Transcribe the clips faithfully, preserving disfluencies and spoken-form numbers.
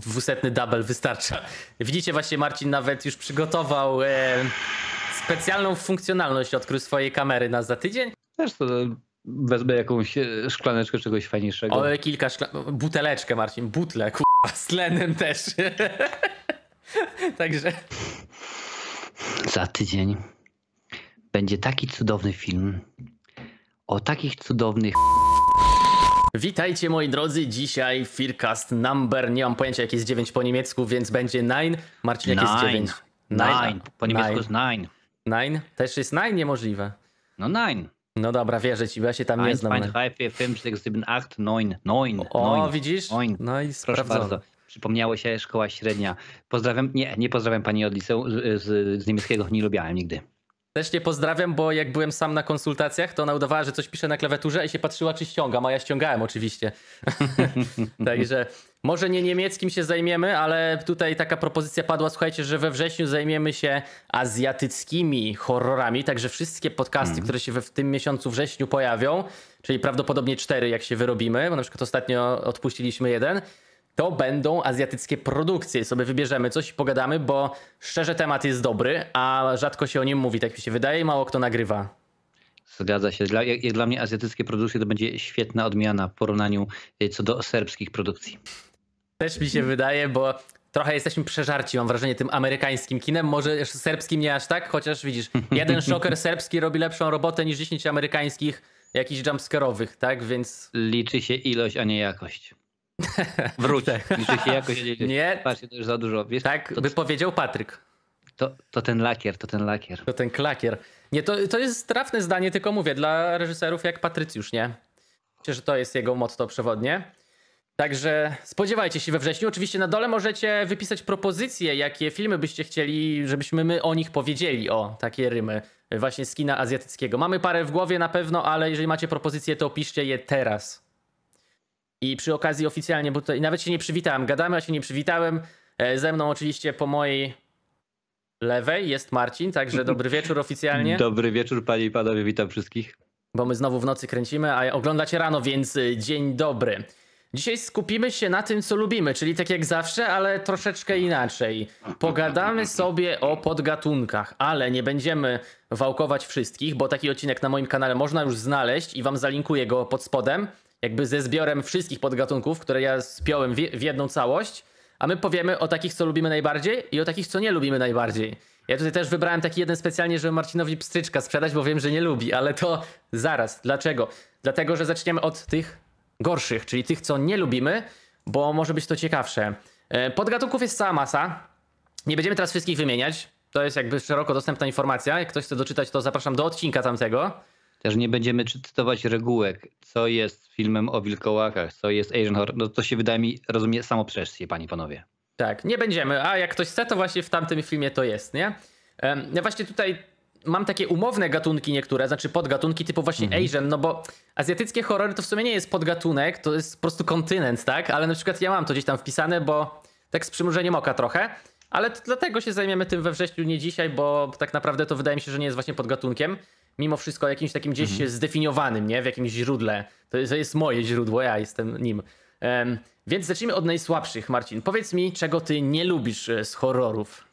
dwusetny double wystarcza. Widzicie, właśnie Marcin nawet już przygotował e, specjalną funkcjonalność, odkrył swojej kamery na za tydzień. Też to wezmę jakąś szklaneczkę czegoś fajniejszego. O, kilka szklan... Buteleczkę, Marcin, butle, kurwa, z tlenem też. Także... Za tydzień będzie taki cudowny film o takich cudownych... Witajcie moi drodzy, dzisiaj Fearcast number, nie mam pojęcia jak jest dziewięć po niemiecku, więc będzie nine. Marcin, jak jest dziewięć? Nine, po niemiecku jest nine. Nine? Też jest nine niemożliwe. No nine. No dobra, wierzę ci, bo ja się tam nie znam. eins, zwei, drei, vier, fünf, sechs, sieben, acht, neun. neun. O, widzisz? neun. No i sprawdzone. Proszę bardzo. Przypomniało się szkoła średnia. Pozdrawiam, nie, nie pozdrawiam pani od liceum, z, z, z niemieckiego nie lubiałem nigdy. Też nie pozdrawiam, bo jak byłem sam na konsultacjach, to ona udawała, że coś pisze na klawiaturze i się patrzyła, czy ściągam, a ja ściągałem oczywiście. Także może nie niemieckim się zajmiemy, ale tutaj taka propozycja padła, słuchajcie, że we wrześniu zajmiemy się azjatyckimi horrorami, także wszystkie podcasty, mm. które się we, w tym miesiącu wrześniu pojawią, czyli prawdopodobnie cztery, jak się wyrobimy, bo na przykład ostatnio odpuściliśmy jeden, to będą azjatyckie produkcje. Sobie wybierzemy coś i pogadamy, bo szczerze temat jest dobry, a rzadko się o nim mówi, tak mi się wydaje, i mało kto nagrywa. Zgadza się. Dla, jak, jak dla mnie azjatyckie produkcje to będzie świetna odmiana w porównaniu co do serbskich produkcji. Też mi się wydaje, bo trochę jesteśmy przeżarci, mam wrażenie, tym amerykańskim kinem. Może serbskim nie aż tak, chociaż widzisz, jeden szoker serbski robi lepszą robotę niż dziesięć amerykańskich jakichś jumpscare'owych, tak? Więc... Liczy się ilość, a nie jakość. Wróć. Liczy się jakość, a nie ilość. Nie. Patrzcie, to już za dużo. Wiesz, tak to, by powiedział Patryk. To, to ten lakier, to ten lakier. To ten klakier. Nie, to, to jest trafne zdanie, tylko mówię, dla reżyserów jak Patrycjusz, nie? Myślę, że to jest jego motto przewodnie. Także spodziewajcie się we wrześniu. Oczywiście na dole możecie wypisać propozycje, jakie filmy byście chcieli, żebyśmy my o nich powiedzieli. O, takie rymy właśnie z kina azjatyckiego. Mamy parę w głowie na pewno, ale jeżeli macie propozycje, to piszcie je teraz. I przy okazji oficjalnie, bo tutaj nawet się nie przywitałem. Gadamy, a się nie przywitałem. Ze mną oczywiście po mojej lewej jest Marcin, także dobry wieczór oficjalnie. Dobry wieczór panie i panowie, witam wszystkich. Bo my znowu w nocy kręcimy, a oglądacie rano, więc dzień dobry. Dzisiaj skupimy się na tym, co lubimy, czyli tak jak zawsze, ale troszeczkę inaczej. Pogadamy sobie o podgatunkach, ale nie będziemy wałkować wszystkich, bo taki odcinek na moim kanale można już znaleźć i wam zalinkuję go pod spodem, jakby ze zbiorem wszystkich podgatunków, które ja spiąłem w jedną całość, a my powiemy o takich, co lubimy najbardziej i o takich, co nie lubimy najbardziej. Ja tutaj też wybrałem taki jeden specjalnie, żeby Marcinowi pstryczka sprzedać, bo wiem, że nie lubi, ale to zaraz. Dlaczego? Dlatego, że zaczniemy od tych gorszych, czyli tych, co nie lubimy, bo może być to ciekawsze. Podgatunków jest cała masa. Nie będziemy teraz wszystkich wymieniać. To jest jakby szeroko dostępna informacja. Jak ktoś chce doczytać, to zapraszam do odcinka tamtego. Też nie będziemy cytować regułek, co jest filmem o wilkołakach, co jest Asian horror. No to się wydaje mi, rozumie, samo przez się, panie i panowie. Tak, nie będziemy. A jak ktoś chce, to właśnie w tamtym filmie to jest, nie? Ja właśnie tutaj mam takie umowne gatunki niektóre, znaczy podgatunki typu właśnie mhm. Asian, no bo azjatyckie horrory to w sumie nie jest podgatunek, to jest po prostu kontynent, tak? Ale na przykład ja mam to gdzieś tam wpisane, bo tak z przymrużeniem oka trochę, ale to dlatego się zajmiemy tym we wrześniu, nie dzisiaj, bo tak naprawdę to wydaje mi się, że nie jest właśnie podgatunkiem. Mimo wszystko jakimś takim gdzieś mhm. zdefiniowanym, nie? W jakimś źródle. To jest, to jest moje źródło, ja jestem nim. Um, więc zacznijmy od najsłabszych, Marcin. Powiedz mi, czego ty nie lubisz z horrorów?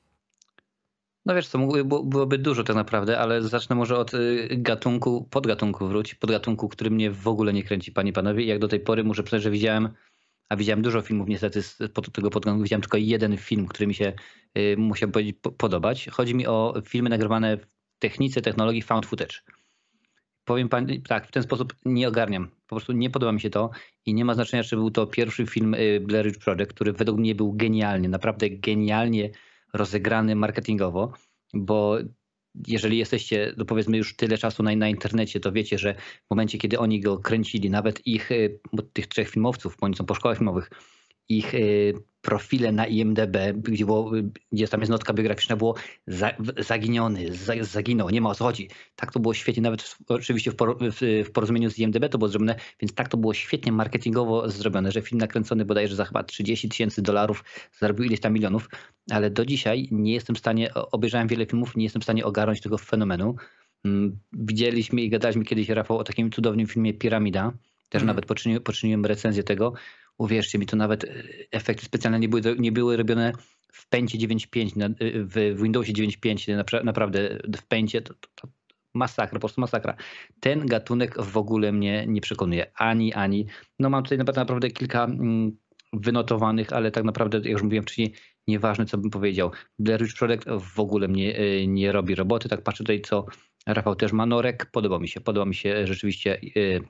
No wiesz co, byłoby dużo tak naprawdę, ale zacznę może od gatunku, podgatunku wróć, podgatunku, który mnie w ogóle nie kręci, panie i panowie. I jak do tej pory muszę przyznać, że widziałem, a widziałem dużo filmów niestety z tego podgatunku, widziałem tylko jeden film, który mi się, musiał powiedzieć, podobać. Chodzi mi o filmy nagrywane w technice, technologii found footage. Powiem pan, tak, w ten sposób nie ogarniam. Po prostu nie podoba mi się to i nie ma znaczenia, czy był to pierwszy film Blair Witch Project, który według mnie był genialny, naprawdę genialnie rozegrany marketingowo, bo jeżeli jesteście, no powiedzmy już tyle czasu na, na internecie, to wiecie, że w momencie, kiedy oni go kręcili, nawet ich, tych trzech filmowców, bo oni są po szkołach filmowych, ich profile na I M D B, gdzie, było, gdzie tam jest notka biograficzna, było za, zaginiony, za, zaginął, nie ma o co chodzi. Tak to było świetnie, nawet w, oczywiście w, por, w, w porozumieniu z I M D B to było zrobione, więc tak to było świetnie marketingowo zrobione, że film nakręcony bodajże za chyba trzydzieści tysięcy dolarów zarobił ileś tam milionów, ale do dzisiaj nie jestem w stanie, obejrzałem wiele filmów, nie jestem w stanie ogarnąć tego fenomenu. Widzieliśmy i gadaliśmy kiedyś, Rafał, o takim cudownym filmie Piramida, też mm. nawet poczyniłem, poczyniłem recenzję tego. uwierzcie mi, to nawet efekty specjalne nie były, nie były robione w Paincie dziewięć pięć, w Windowsie dziewięć pięć, naprawdę w Paincie to, to, to masakra, po prostu masakra. Ten gatunek w ogóle mnie nie przekonuje. Ani, ani. No mam tutaj naprawdę, naprawdę kilka mm, wynotowanych, ale tak naprawdę, jak już mówiłem wcześniej, nieważne co bym powiedział. Blair Witch Project w ogóle mnie y, nie robi roboty. Tak patrzę tutaj, co Rafał też ma. No Rek podoba mi się. Podoba mi się rzeczywiście y,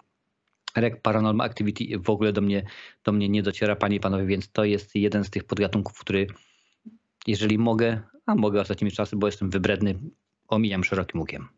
Rek Paranormal Activity w ogóle do mnie, do mnie nie dociera, panie i panowie, więc to jest jeden z tych podgatunków, który jeżeli mogę, a mogę ostatnimi czasy, bo jestem wybredny, omijam szerokim łukiem.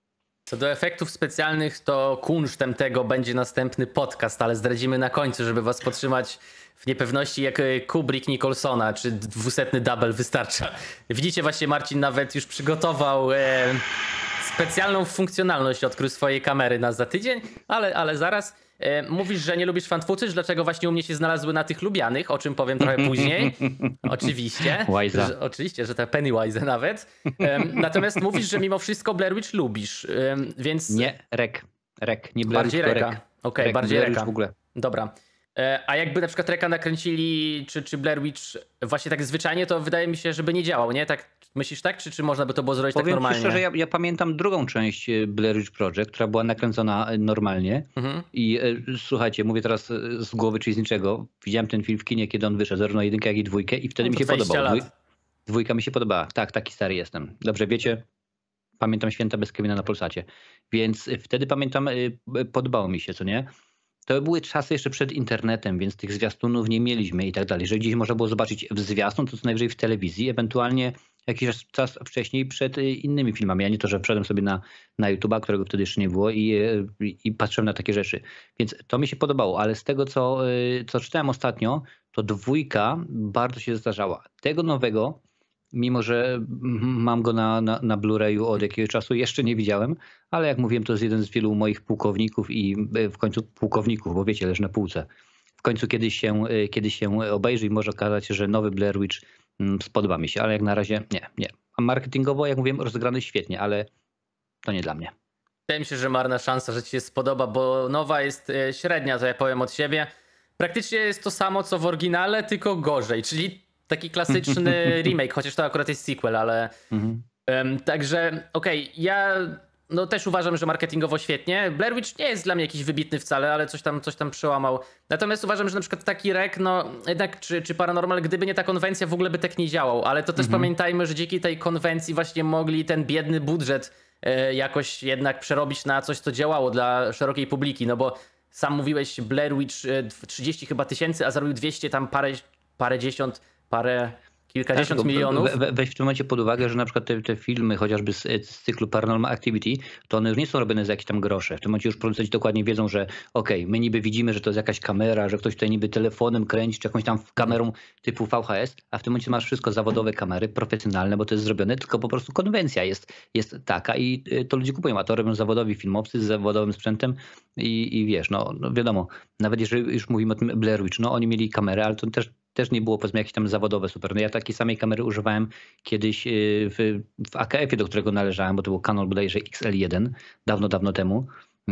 Co do efektów specjalnych, to kunsztem tego będzie następny podcast, ale zdradzimy na końcu, żeby was podtrzymać w niepewności, jak Kubrick Nicholsona, czy dwusetny double wystarcza. Widzicie, właśnie Marcin nawet już przygotował e, specjalną funkcjonalność, odkrył swojej kamery na za tydzień, ale, ale zaraz. E, mówisz, że nie lubisz fan footage, dlaczego właśnie u mnie się znalazły na tych lubianych, o czym powiem trochę później. Oczywiście. Że, oczywiście, że te Pennywise nawet. E, natomiast mówisz, że mimo wszystko Blair Witch lubisz, e, więc... Nie, Rek. Rek, nie Blair Bardziej Witch, Reka. Rek. Okej, okay, bardziej Blair Reka. Witch w ogóle. Dobra. E, a jakby na przykład Reka nakręcili, czy, czy Blair Witch właśnie tak zwyczajnie, to wydaje mi się, żeby nie działał, nie? Tak myślisz tak? Czy, czy można by to było zrobić Powiem tak normalnie? Powiem szczerze, ja, ja pamiętam drugą część Blair Witch Project, która była nakręcona normalnie. Mhm. I e, słuchajcie, mówię teraz z głowy, czyli z niczego. Widziałem ten film w kinie, kiedy on wyszedł, zarówno jedynkę, jak i dwójkę, i wtedy no, mi się podobał. Lat. Dwój, dwójka mi się podobała. Tak, taki stary jestem. Dobrze wiecie, pamiętam Święta bez Kevina na Polsacie. Więc wtedy pamiętam, podobało mi się, co nie? To były czasy jeszcze przed internetem, więc tych zwiastunów nie mieliśmy i tak dalej. Że gdzieś można było zobaczyć w zwiastun, to co najwyżej w telewizji, ewentualnie jakiś czas wcześniej przed innymi filmami, a nie to, że wszedłem sobie na, na YouTube'a, którego wtedy jeszcze nie było i, i, i patrzyłem na takie rzeczy. Więc to mi się podobało, ale z tego, co, co czytałem ostatnio, to dwójka bardzo się zdarzała. Tego nowego, mimo że mam go na, na, na Blu-rayu od jakiegoś czasu, jeszcze nie widziałem, ale jak mówiłem, to jest jeden z wielu moich pułkowników i w końcu pułkowników, bo wiecie, leży na półce. W końcu kiedyś się, kiedyś się obejrzy i może okazać się, że nowy Blair Witch spodoba mi się, ale jak na razie nie, nie. A marketingowo, jak mówiłem, rozegrany świetnie, ale to nie dla mnie. Wydaje mi się, że marna szansa, że ci się spodoba, bo nowa jest średnia, to ja powiem od siebie. Praktycznie jest to samo, co w oryginale, tylko gorzej, czyli taki klasyczny remake, chociaż to akurat jest sequel, ale mhm. um, także okej, okay, ja no też uważam, że marketingowo świetnie. Blair Witch nie jest dla mnie jakiś wybitny wcale, ale coś tam, coś tam przełamał. Natomiast uważam, że na przykład taki Rek, no jednak czy, czy Paranormal, gdyby nie ta konwencja, w ogóle by tak nie działał, ale to też mhm. pamiętajmy, że dzięki tej konwencji właśnie mogli ten biedny budżet e, jakoś jednak przerobić na coś, co działało dla szerokiej publiki, no bo sam mówiłeś, Blair Witch trzydzieści chyba tysięcy, a zarobił dwieście tam parę, parę dziesiąt parę, kilkadziesiąt tak, milionów. We, weź w tym momencie pod uwagę, że na przykład te, te filmy chociażby z, z cyklu Paranormal Activity, to one już nie są robione za jakieś tam grosze. W tym momencie już producenci dokładnie wiedzą, że okej, okay, my niby widzimy, że to jest jakaś kamera, że ktoś tutaj niby telefonem kręci, czy jakąś tam kamerą typu V H S, a w tym momencie masz wszystko zawodowe kamery, profesjonalne, bo to jest zrobione, tylko po prostu konwencja jest, jest taka i to ludzie kupują, a to robią zawodowi filmowcy z zawodowym sprzętem i, i wiesz, no, no wiadomo, nawet jeżeli już mówimy o tym Blair Witch, no oni mieli kamerę, ale to też też nie było powiedzmy jakieś tam zawodowe super. No ja takiej samej kamery używałem kiedyś w, w A K F-ie, do którego należałem, bo to był Canon bodajże X L jeden, dawno, dawno temu.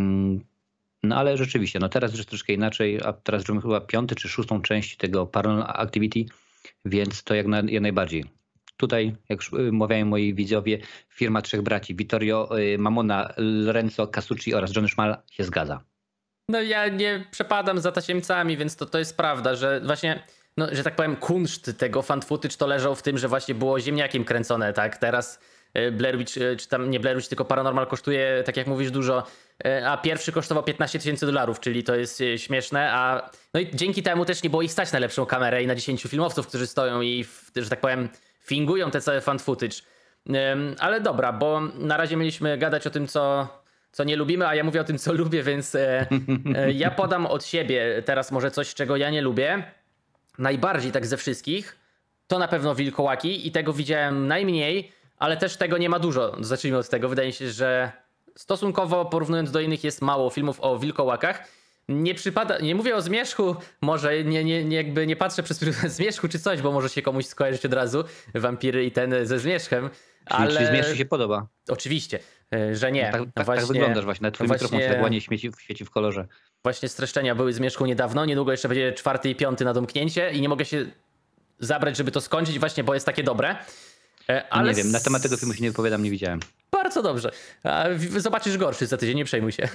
No ale rzeczywiście, no teraz jest troszkę inaczej, a teraz robimy chyba piąty czy szóstą część tego Paranormal Activity, więc to jak, na, jak najbardziej. Tutaj, jak już mówiają moi widzowie, firma trzech braci, Vittorio Mamona, Lorenzo Casucci oraz Johnny Szmal się zgadza. No ja nie przepadam za tasiemcami, więc to, to jest prawda, że właśnie... No, że tak powiem, kunszt tego fan footage to leżał w tym, że właśnie było ziemniakiem kręcone, tak? Teraz Blair Witch, czy tam nie Blair Witch, tylko Paranormal kosztuje, tak jak mówisz, dużo, a pierwszy kosztował piętnaście tysięcy dolarów, czyli to jest śmieszne, a no i dzięki temu też nie było ich stać na lepszą kamerę i na dziesięciu filmowców, którzy stoją i, że tak powiem, fingują te całe fan footage. Ale dobra, bo na razie mieliśmy gadać o tym, co... co nie lubimy, a ja mówię o tym, co lubię, więc e, e, ja podam od siebie teraz może coś, czego ja nie lubię. Najbardziej tak ze wszystkich, to na pewno Wilkołaki i tego widziałem najmniej, ale też tego nie ma dużo. Zacznijmy od tego. Wydaje mi się, że stosunkowo porównując do innych jest mało filmów o wilkołakach. Nie przypada, nie mówię o Zmierzchu, może nie, nie, nie, jakby nie patrzę przez pryzmat Zmierzchu czy coś, bo może się komuś skojarzyć od razu wampiry i ten ze Zmierzchem. Czyli, ale... czyli zmierzchu się podoba. Oczywiście, że nie. No tak, tak, właśnie, tak wyglądasz właśnie, nawet twój właśnie, mikrofon tak ładnie świeci, świeci w kolorze. Właśnie streszczenia były Zmierzchu niedawno, niedługo jeszcze będzie czwarty i piąty na domknięcie i nie mogę się zabrać, żeby to skończyć właśnie, bo jest takie dobre. Ale nie wiem, na temat tego filmu się nie wypowiadam, nie widziałem. Bardzo dobrze. Zobaczysz gorszy za tydzień, nie przejmuj się.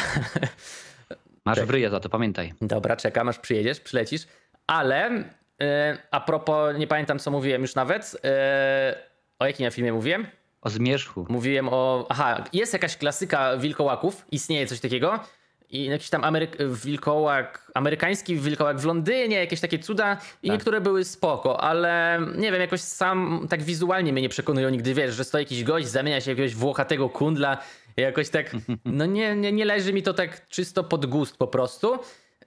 Masz w ryja za to, pamiętaj. Dobra, czekam aż przyjedziesz, przylecisz. Ale e, a propos, nie pamiętam co mówiłem już nawet. E, o jakim ja filmie mówiłem? O Zmierzchu. Mówiłem o... Aha, jest jakaś klasyka wilkołaków. Istnieje coś takiego. I jakiś tam Ameryk wilkołak, amerykański wilkołak w Londynie, jakieś takie cuda i tak. Niektóre były spoko, ale nie wiem, jakoś sam tak wizualnie mnie nie przekonują nigdy, wiesz, że stoi jakiś gość, zamienia się jakiegoś włochatego kundla i jakoś tak, no nie, nie, nie leży mi to tak czysto pod gust po prostu.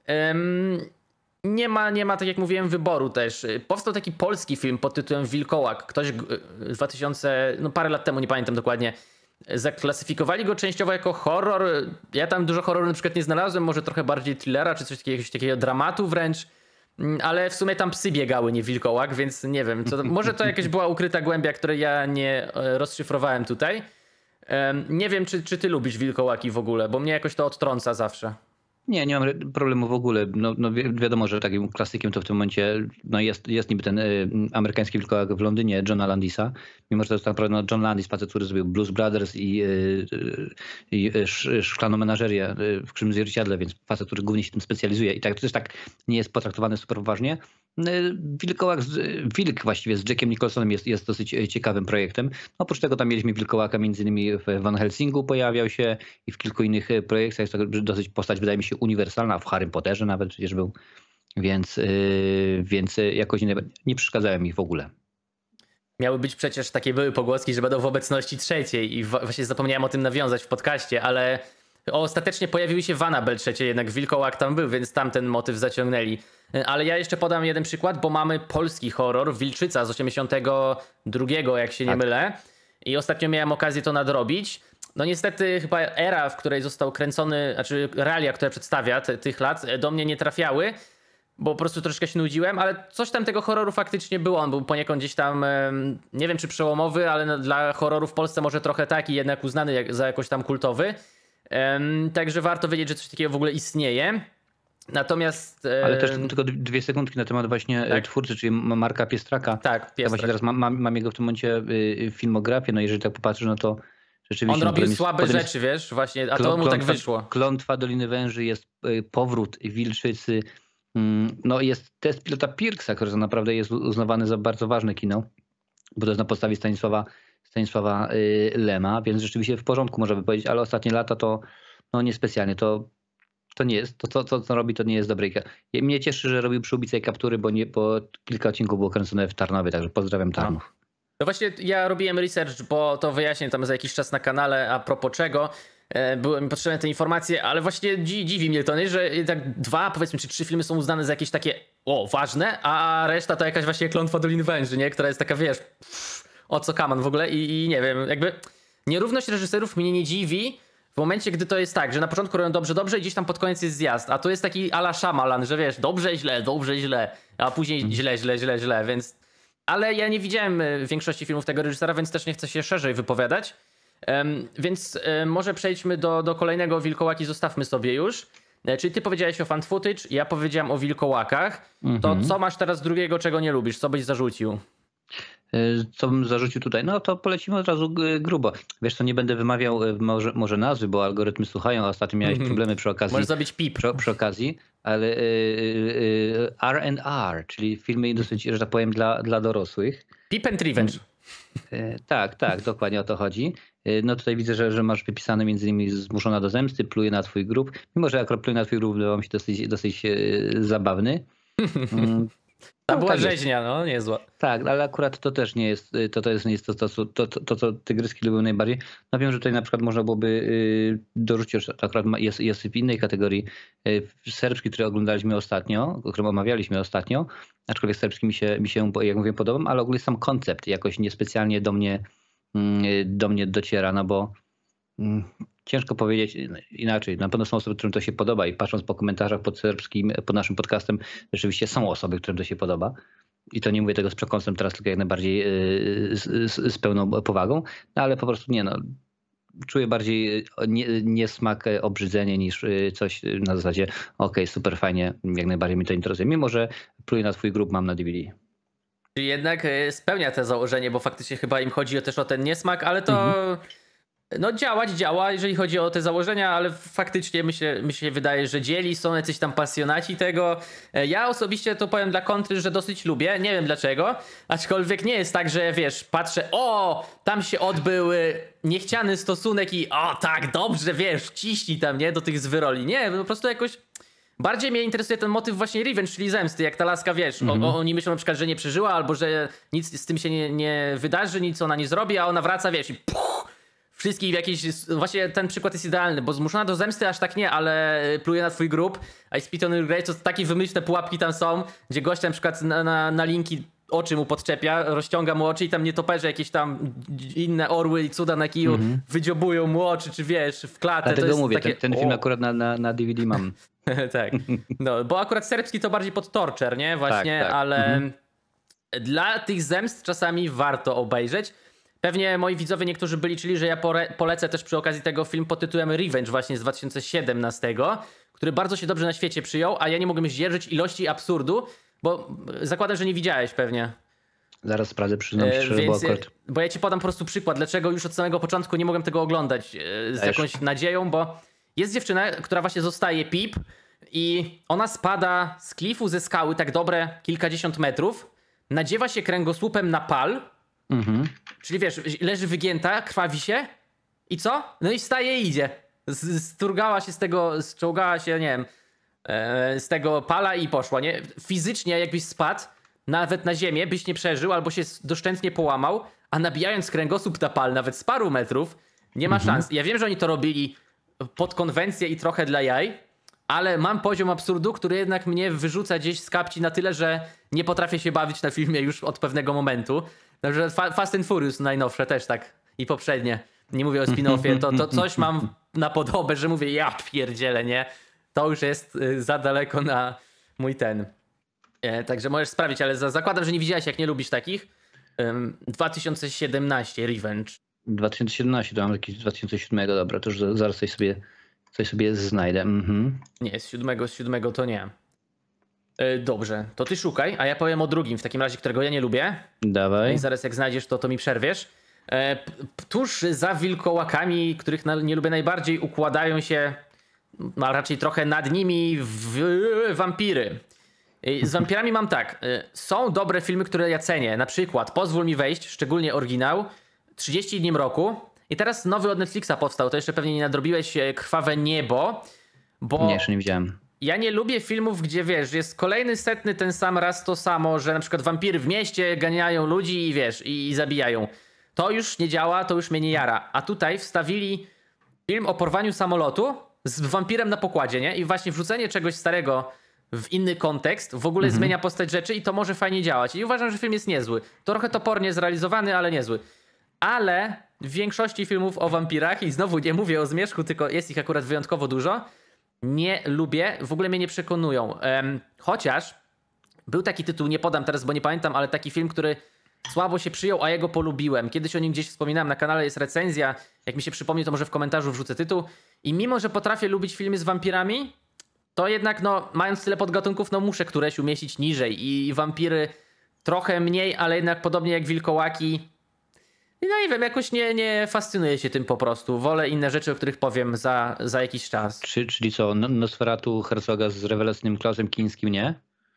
Um, nie ma, nie ma, tak jak mówiłem, wyboru też. Powstał taki polski film pod tytułem Wilkołak. Ktoś dwa tysiące, no parę lat temu, nie pamiętam dokładnie, zaklasyfikowali go częściowo jako horror. Ja tam dużo horroru na przykład nie znalazłem, może trochę bardziej thrillera, czy coś takiego, jakiegoś takiego dramatu wręcz. Ale w sumie tam psy biegały, nie wilkołak, więc nie wiem. Co to, może to jakaś była ukryta głębia, której ja nie rozszyfrowałem tutaj. Nie wiem, czy, czy ty lubisz wilkołaki w ogóle, bo mnie jakoś to odtrąca zawsze. Nie, nie mam problemu w ogóle. No, no wi wiadomo, że takim klasykiem to w tym momencie no jest, jest niby ten y, amerykański wilkołak w Londynie Johna Landisa. Mimo, że to jest tak naprawdę no, John Landis, facet, który zrobił Blues Brothers i, y, i y, Szklaną Menażerię w Krzywym Zwierciadle, więc facet, który głównie się tym specjalizuje. I tak to też tak nie jest potraktowany super poważnie. Wilkołak, z, Wilk właściwie z Jackiem Nicholsonem jest, jest dosyć ciekawym projektem. Oprócz tego tam mieliśmy wilkołaka między innymi w Van Helsingu pojawiał się i w kilku innych projektach. Jest to dosyć postać, wydaje mi się, uniwersalna. W Harrym Potterze nawet przecież był. Więc, yy, więc jakoś nie, nie przeszkadzałem mi w ogóle. Miały być przecież takie były pogłoski, że będą w obecności trzeciej i właśnie zapomniałem o tym nawiązać w podcaście, ale ostatecznie pojawiły się w Annabelle trzeciej, jednak wilkołak tam był, więc tam ten motyw zaciągnęli. Ale ja jeszcze podam jeden przykład, bo mamy polski horror, Wilczyca z osiemdziesiątego drugiego, jak się nie tak. mylę. I ostatnio miałem okazję to nadrobić. No niestety chyba era, w której został kręcony, znaczy realia, które przedstawia te, tych lat, do mnie nie trafiały, bo po prostu troszkę się nudziłem, ale coś tam tego horroru faktycznie było. On był poniekąd gdzieś tam, nie wiem czy przełomowy, ale dla horroru w Polsce może trochę tak i jednak uznany jak, za jakoś tam kultowy. Także warto wiedzieć, że coś takiego w ogóle istnieje. Natomiast... Ale też tylko dwie sekundki na temat właśnie tak. twórcy, czyli Marka Piestraka. Tak, Piestrak. Ja właśnie teraz mam, mam, mam jego w tym momencie filmografię, no jeżeli tak popatrzysz, no to rzeczywiście... On robił no, słabe jest, rzeczy, wiesz, właśnie, a klą, to mu klątwa, tak wyszło. Klątwa Doliny Węży, jest powrót Wilczycy, no jest test pilota Pirksa, który to naprawdę jest uznawany za bardzo ważne kino, bo to jest na podstawie Stanisława, Stanisława Lema, więc rzeczywiście w porządku można by powiedzieć, ale ostatnie lata to no niespecjalnie, to To nie jest, to co, co, co robi, to nie jest dobre. Mnie cieszy, że robił Przyłbice i Kaptury, bo, nie, bo kilka odcinków było kręcone w Tarnowie, także pozdrawiam Tarnów. No. no właśnie ja robiłem research, bo to wyjaśnię tam za jakiś czas na kanale, a propos czego. Były mi potrzebne te informacje, ale właśnie dziwi mnie to, nie? Że tak dwa, powiedzmy, czy trzy filmy są uznane za jakieś takie, o, ważne, a reszta to jakaś właśnie Klątwa Doliny Węży, nie? Która jest taka, wiesz, pff, o co kaman w ogóle i, i nie wiem, jakby nierówność reżyserów mnie nie dziwi, w momencie, gdy to jest tak, że na początku robią dobrze, dobrze i gdzieś tam pod koniec jest zjazd, a to jest taki a la Shyamalan, że wiesz, dobrze, źle, dobrze, źle, a później hmm. źle, źle, źle, źle, więc... Ale ja nie widziałem większości filmów tego reżysera, więc też nie chcę się szerzej wypowiadać. Um, więc um, może przejdźmy do, do kolejnego Wilkołaki, zostawmy sobie już. E, czyli ty powiedziałeś o fan footage, ja powiedziałem o wilkołakach. Mm-hmm. To co masz teraz drugiego, czego nie lubisz? Co byś zarzucił? Co bym zarzucił tutaj? No to polecimy od razu grubo. Wiesz co, nie będę wymawiał może, może nazwy, bo algorytmy słuchają, a ostatnio miałeś problemy przy okazji. Możesz zrobić pip. Przy, przy okazji, ale R and R, czyli filmy dosyć, że tak powiem, dla, dla dorosłych. Pip and Revenge. Tak, tak, dokładnie o to chodzi. No tutaj widzę, że, że masz wypisane między innymi Zmuszona do zemsty, Pluje na twój grób. Mimo, że akurat Pluje na twój grób wydawał mi się dosyć, dosyć zabawny. Ta no, była tak rzeźnia, no niezła. Tak, ale akurat to też nie jest to, to, jest, nie jest to, to, to, to, to, co tygryski lubią najbardziej. No wiem, że tutaj na przykład można byłoby yy, dorzucić, że akurat jest, jest w innej kategorii yy, serbski, który oglądaliśmy ostatnio, o którym omawialiśmy ostatnio, aczkolwiek serbski mi się, mi się jak mówię, podoba, ale ogólnie sam koncept jakoś niespecjalnie do mnie, yy, do mnie dociera, no bo yy, ciężko powiedzieć inaczej. Na pewno są osoby, którym to się podoba i patrząc po komentarzach pod serbskim, pod naszym podcastem, rzeczywiście są osoby, którym to się podoba. I to nie mówię tego z przekąsem teraz, tylko jak najbardziej z, z, z pełną powagą, no ale po prostu nie no. Czuję bardziej niesmak, nie obrzydzenie niż coś na zasadzie okej, okay, super fajnie, jak najbardziej mi to interesuje, mimo że pluję na twój grób, mam na D V D. Czyli jednak spełnia to założenie, bo faktycznie chyba im chodzi też o ten niesmak, ale to mhm. no działać działa, jeżeli chodzi o te założenia, ale faktycznie mi się, mi się wydaje, że dzieli, są jacyś tam pasjonaci tego. Ja osobiście to powiem dla kontry, że dosyć lubię, nie wiem dlaczego, aczkolwiek nie jest tak, że wiesz, patrzę, o, tam się odbył niechciany stosunek i o tak, dobrze, wiesz, ciśnij tam, nie, do tych zwyroli. Nie, po prostu jakoś bardziej mnie interesuje ten motyw właśnie revenge, czyli zemsty, jak ta laska, wiesz, mm-hmm. o, oni myślą na przykład, że nie przeżyła, albo że nic z tym się nie, nie wydarzy, nic ona nie zrobi, a ona wraca, wiesz, i puch, wszystkich w jakiś... Właśnie ten przykład jest idealny, bo zmuszona do zemsty aż tak nie, ale pluje na twój grób, a Spit on Your Grave to takie wymyślne pułapki tam są, gdzie gościa na przykład na, na, na linki oczy mu podczepia, rozciąga mu oczy i tam nietoperze jakieś tam inne orły i cuda na kiju mm-hmm. wydziobują mu oczy, czy wiesz, w klatę. Dlatego to jest mówię, takie... ten, ten film akurat na, na, na D V D mam. Tak, no bo akurat serbski to bardziej pod torture, nie? Właśnie, tak, tak. ale mhm. dla tych zemst czasami warto obejrzeć. Pewnie moi widzowie niektórzy by liczyli, że ja polecę też przy okazji tego film pod tytułem Revenge właśnie z dwa tysiące siedemnastego, który bardzo się dobrze na świecie przyjął, a ja nie mogłem zdzierżyć ilości absurdu, bo zakładam, że nie widziałeś pewnie. Zaraz sprawdzę, przyznam się, Więc, bo akurat... Bo ja ci podam po prostu przykład, dlaczego już od samego początku nie mogłem tego oglądać z Dajesz. jakąś nadzieją, bo jest dziewczyna, która właśnie zostaje Pip i ona spada z klifu ze skały tak dobre kilkadziesiąt metrów, nadziewa się kręgosłupem na pal, mhm. czyli wiesz, leży wygięta, krwawi się i co? No i wstaje i idzie. Sturgała się z tego, zczołgała się, nie wiem, z tego pala i poszła, nie? Fizycznie jakbyś spadł, nawet na ziemię, byś nie przeżył albo się doszczętnie połamał, a nabijając kręgosłup na pal nawet z paru metrów, nie ma mhm. szans. Ja wiem, że oni to robili pod konwencję i trochę dla jaj, ale mam poziom absurdu, który jednak mnie wyrzuca gdzieś z kapci na tyle, że nie potrafię się bawić na filmie już od pewnego momentu. Na przykład Fast and Furious najnowsze też tak i poprzednie. Nie mówię o spin-offie, to, to coś mam na podobę, że mówię ja pierdzielę, nie? To już jest za daleko na mój ten. E, także możesz sprawdzić, ale za, zakładam, że nie widziałeś, jak nie lubisz takich. Um, dwa tysiące siedemnaście Revenge. dwa tysiące siedemnaście, to mam jakiś dwa tysiące siedem, dobra, to już zaraz coś sobie, coś sobie znajdę. Mhm. Nie, z siódmego, z siódmego to nie. E, dobrze, to ty szukaj, a ja powiem o drugim, w takim razie, którego ja nie lubię. Dawaj. I zaraz jak znajdziesz, to, to mi przerwiesz. E, p, tuż za wilkołakami, których na, nie lubię najbardziej, układają się, a raczej trochę nad nimi w, w, wampiry. Z wampirami mam tak, są dobre filmy, które ja cenię, na przykład Pozwól mi wejść, szczególnie oryginał, trzydzieści dni mroku i teraz nowy od Netflixa powstał, to jeszcze pewnie nie nadrobiłeś, Krwawe niebo, bo nie, jeszcze nie widziałem. Ja nie lubię filmów, gdzie wiesz, jest kolejny setny ten sam raz to samo, że na przykład wampiry w mieście ganiają ludzi i wiesz, i, i zabijają. To już nie działa, to już mnie nie jara, a tutaj wstawili film o porwaniu samolotu z wampirem na pokładzie, nie? I właśnie wrzucenie czegoś starego w inny kontekst, w ogóle mhm. zmienia postać rzeczy i to może fajnie działać. I uważam, że film jest niezły. Trochę topornie zrealizowany, ale niezły. Ale w większości filmów o wampirach, i znowu nie mówię o Zmierzchu, tylko jest ich akurat wyjątkowo dużo, nie lubię, w ogóle mnie nie przekonują. Um, chociaż był taki tytuł, nie podam teraz, bo nie pamiętam, ale taki film, który słabo się przyjął, a ja go polubiłem. Kiedyś o nim gdzieś wspominałem, na kanale jest recenzja. Jak mi się przypomni, to może w komentarzu wrzucę tytuł. I mimo, że potrafię lubić filmy z wampirami, to jednak, no, mając tyle podgatunków, no muszę któreś umieścić niżej. I wampiry trochę mniej, ale jednak podobnie jak wilkołaki. No nie wiem, jakoś nie, nie fascynuję się tym po prostu. Wolę inne rzeczy, o których powiem za, za jakiś czas. Czy, czyli co, Nosferatu Herzoga z rewelacyjnym Klausem Kińskim, nie?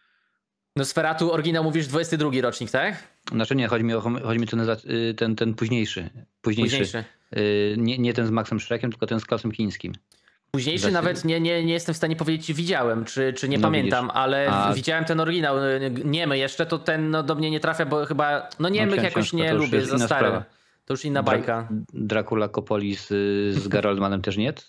Nosferatu, oryginał mówisz dwudziesty drugi rocznik, tak? Znaczy nie, chodzi mi o chodzi mi ten, ten, ten późniejszy. Późniejszy. późniejszy. Nie, nie ten z Maxem Schreckiem, tylko ten z Klausem Kińskim. Późniejszy Zaś... nawet nie, nie, nie jestem w stanie powiedzieć, czy widziałem, czy, czy nie no pamiętam, widzisz. ale A... widziałem ten oryginał. Niemy jeszcze, to ten no, do mnie nie trafia, bo chyba, no Niemych no, jakoś nie lubię, za stary. To już inna bajka. Dra Dracula Coppoli z, z Geraldmanem też nie?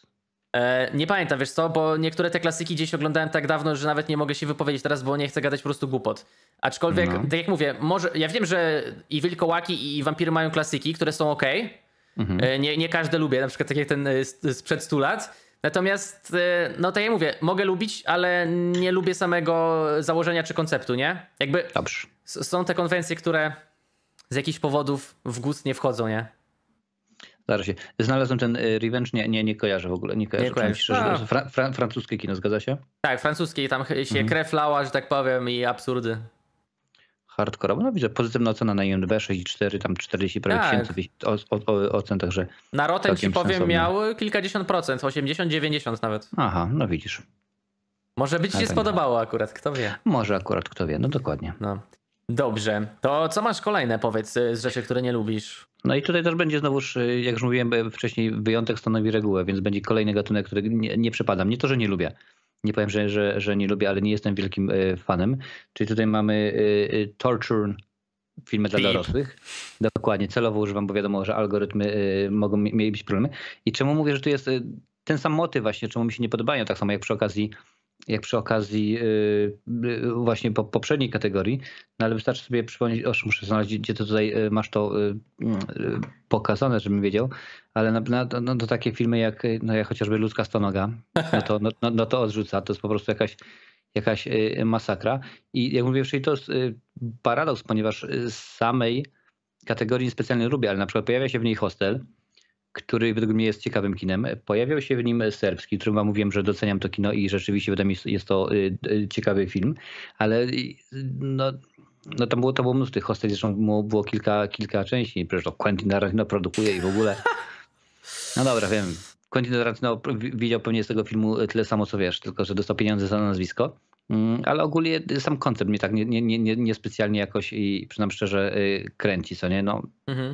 E, nie pamiętam, wiesz co, bo niektóre te klasyki gdzieś oglądałem tak dawno, że nawet nie mogę się wypowiedzieć teraz, bo nie chcę gadać po prostu głupot. Aczkolwiek, no. tak jak mówię, może, ja wiem, że i wilkołaki i wampiry mają klasyki, które są okej. Mhm. E, nie, nie każde lubię, na przykład tak jak ten sprzed stu lat. Natomiast, e, no tak jak mówię, mogę lubić, ale nie lubię samego założenia czy konceptu, nie? Jakby Dobrze. s- są te konwencje, które z jakichś powodów w gust nie wchodzą, nie? Zdarza się. Znalazłem ten y, Revenge, nie, nie, nie kojarzę w ogóle. Nie kojarzę. Nie kojarzysz. Szczerze, A. fra, fra, francuskie kino, zgadza się? Tak, francuskiej tam ch- się Mhm. krew lała, że tak powiem, i absurdy. Hardcore. No widzę, pozytywna ocena na I M D B sześć i cztery, tam czterdzieści prawie Tak. tysięcy o, o, o, ocen, także Na Rotten ci całkiem powiem sensownie. miał kilkadziesiąt procent, osiemdziesiąt dziewięćdziesiąt nawet. Aha, no widzisz. Może by ci Ale się to nie. spodobało akurat, kto wie. Może akurat kto wie, no dokładnie. No. Dobrze, to co masz kolejne, powiedz, y, z rzeczy, które nie lubisz? No i tutaj też będzie znowuż, y, jak już mówiłem y, wcześniej, wyjątek stanowi regułę, więc będzie kolejny gatunek, który nie, nie przepadam. Nie to, że nie lubię. Nie powiem, że, że, że nie lubię, ale nie jestem wielkim y, fanem. Czyli tutaj mamy y, y, torture, filmy dla Beep. dorosłych. Dokładnie, celowo używam, bo wiadomo, że algorytmy y, mogą mi- mieć być problemy. I czemu mówię, że tu jest y, ten sam motyw właśnie, czemu mi się nie podobają, tak samo jak przy okazji jak przy okazji y, y, właśnie po, poprzedniej kategorii, no ale wystarczy sobie przypomnieć, o, muszę znaleźć, gdzie to tutaj y, masz to y, y, pokazane, żebym wiedział, ale na, na, no, to takie filmy jak, y, no, jak chociażby Ludzka stonoga, no to, no, no, no to odrzuca, to jest po prostu jakaś, jakaś y, masakra. I jak mówię, czyli to jest y, paradoks, ponieważ z samej kategorii specjalnie lubię, ale na przykład pojawia się w niej Hostel, który według mnie jest ciekawym kinem. Pojawiał się w nim serbski, którym wam mówiłem, że doceniam to kino i rzeczywiście wydaje mi się, jest to y, y, ciekawy film, ale y, no, no tam było, to było mnóstwo tych Hostel, zresztą było, było kilka, kilka części, przecież to Quentin Tarantino produkuje i w ogóle. No dobra, wiem. Quentin Tarantino widział pewnie z tego filmu tyle samo co wiesz, tylko że dostał pieniądze za nazwisko. Mm, Ale ogólnie sam koncept mnie tak nie, nie, nie, nie, nie specjalnie jakoś i przynajmniej szczerze y, kręci, co nie? No, Mhm.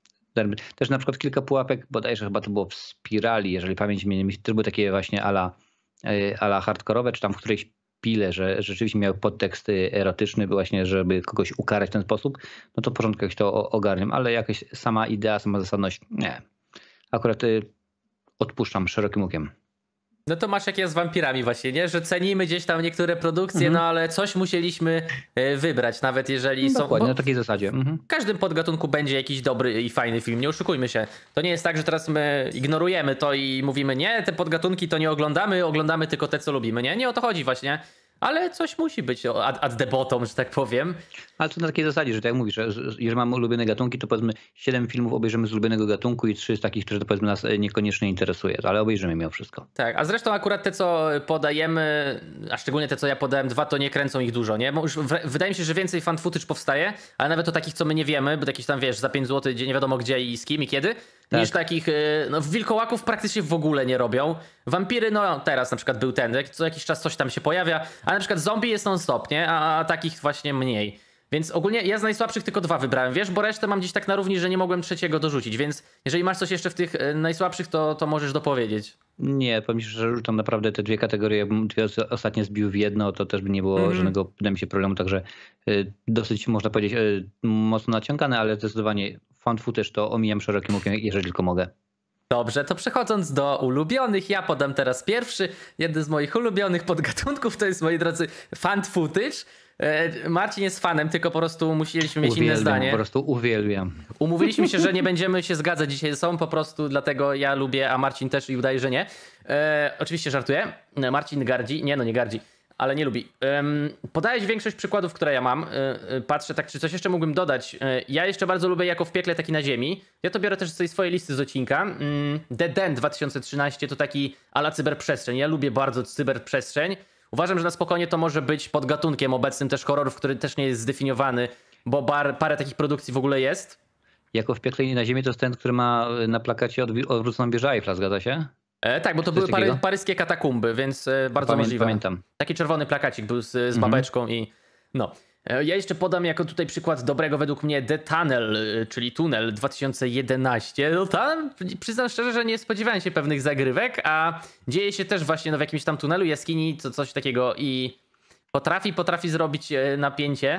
też na przykład kilka pułapek, bodajże chyba to było w Spirali, jeżeli pamięć mnie nie myli, to były takie właśnie ala, y, ala hardkorowe, czy tam w którejś pile, że rzeczywiście miały podtekst y, erotyczny, właśnie żeby kogoś ukarać w ten sposób, no to w porządku jakoś to o- ogarniam, ale jakaś sama idea, sama zasadność, nie. Akurat y, odpuszczam szerokim łukiem. No to masz jak ja z wampirami właśnie, nie? Że cenimy gdzieś tam niektóre produkcje, Mhm. no ale coś musieliśmy e, wybrać, nawet jeżeli są... Dokładnie, bo na takiej zasadzie. Mhm. w każdym podgatunku będzie jakiś dobry i fajny film, nie oszukujmy się. To nie jest tak, że teraz my ignorujemy to i mówimy, nie, te podgatunki to nie oglądamy, oglądamy tylko te, co lubimy, nie? Nie o to chodzi właśnie. Ale coś musi być at, at the bottom, że tak powiem. Ale to na takiej zasadzie, że tak jak mówisz, że że jeżeli mamy ulubione gatunki, to powiedzmy siedem filmów obejrzymy z ulubionego gatunku i trzy z takich, które to powiedzmy nas e, niekoniecznie interesuje, ale obejrzymy mimo wszystko. Tak, a zresztą akurat te, co podajemy, a szczególnie te, co ja podałem, dwa, to nie kręcą ich dużo, nie? Bo już w, wydaje mi się, że więcej fan footage powstaje, ale nawet o takich, co my nie wiemy, bo jakieś tam, wiesz, za pięć złotych, gdzie nie wiadomo gdzie i z kim i kiedy, Tak. niż takich, y, no wilkołaków praktycznie w ogóle nie robią. Wampiry, no teraz na przykład był ten, jak co jakiś czas coś tam się pojawia, ale na przykład zombie jest non-stop, nie? A, a takich właśnie mniej. Więc ogólnie ja z najsłabszych tylko dwa wybrałem, wiesz, bo resztę mam gdzieś tak na równi, że nie mogłem trzeciego dorzucić, więc jeżeli masz coś jeszcze w tych y, najsłabszych, to, to możesz dopowiedzieć. Nie, powiem ci, że rzucam naprawdę te dwie kategorie, jakbym dwie os- ostatnie zbił w jedno, to też by nie było Mhm. żadnego, wydaje mi się, problemu, także y, dosyć, można powiedzieć, y, mocno naciągane, ale zdecydowanie fan footage to omijam szerokim łukiem, jeżeli tylko mogę. Dobrze, to przechodząc do ulubionych, ja podam teraz pierwszy. Jeden z moich ulubionych podgatunków to jest, moi drodzy, fan footage. E, Marcin jest fanem, tylko po prostu musieliśmy mieć inne Uwielbiam, zdanie. po prostu uwielbiam. Umówiliśmy się, że nie będziemy się zgadzać dzisiaj ze sobą, po prostu dlatego ja lubię, a Marcin też i udaje, że nie. E, oczywiście żartuję. Marcin gardzi, nie no nie gardzi, ale nie lubi. Um, podaję większość przykładów, które ja mam. E, e, patrzę tak, czy coś jeszcze mógłbym dodać. E, ja jeszcze bardzo lubię Jako w piekle, taki na ziemi. Ja to biorę też z tej swojej listy z odcinka. Mm, The Den dwa tysiące trzynaście to taki ala cyberprzestrzeń. Ja lubię bardzo cyberprzestrzeń. Uważam, że na spokojnie to może być podgatunkiem obecnym też horrorów, który też nie jest zdefiniowany, bo bar, parę takich produkcji w ogóle jest. Jako w piekle i na ziemi to jest ten, który ma na plakacie odwi- odwróconą wieżę Eiffla, zgadza się? E, tak, bo to Coś były pary, takiego? paryskie katakumby, więc e, bardzo Pamię- możliwe. Pamiętam. Taki czerwony plakacik był z, z Mhm. babeczką i no. E, Ja jeszcze podam jako tutaj przykład dobrego według mnie The Tunnel, e, czyli Tunel dwa tysiące jedenaście. No tam przyznam szczerze, że nie spodziewałem się pewnych zagrywek, a dzieje się też właśnie no, w jakimś tam tunelu, jaskini, co, coś takiego i potrafi, potrafi zrobić e, napięcie.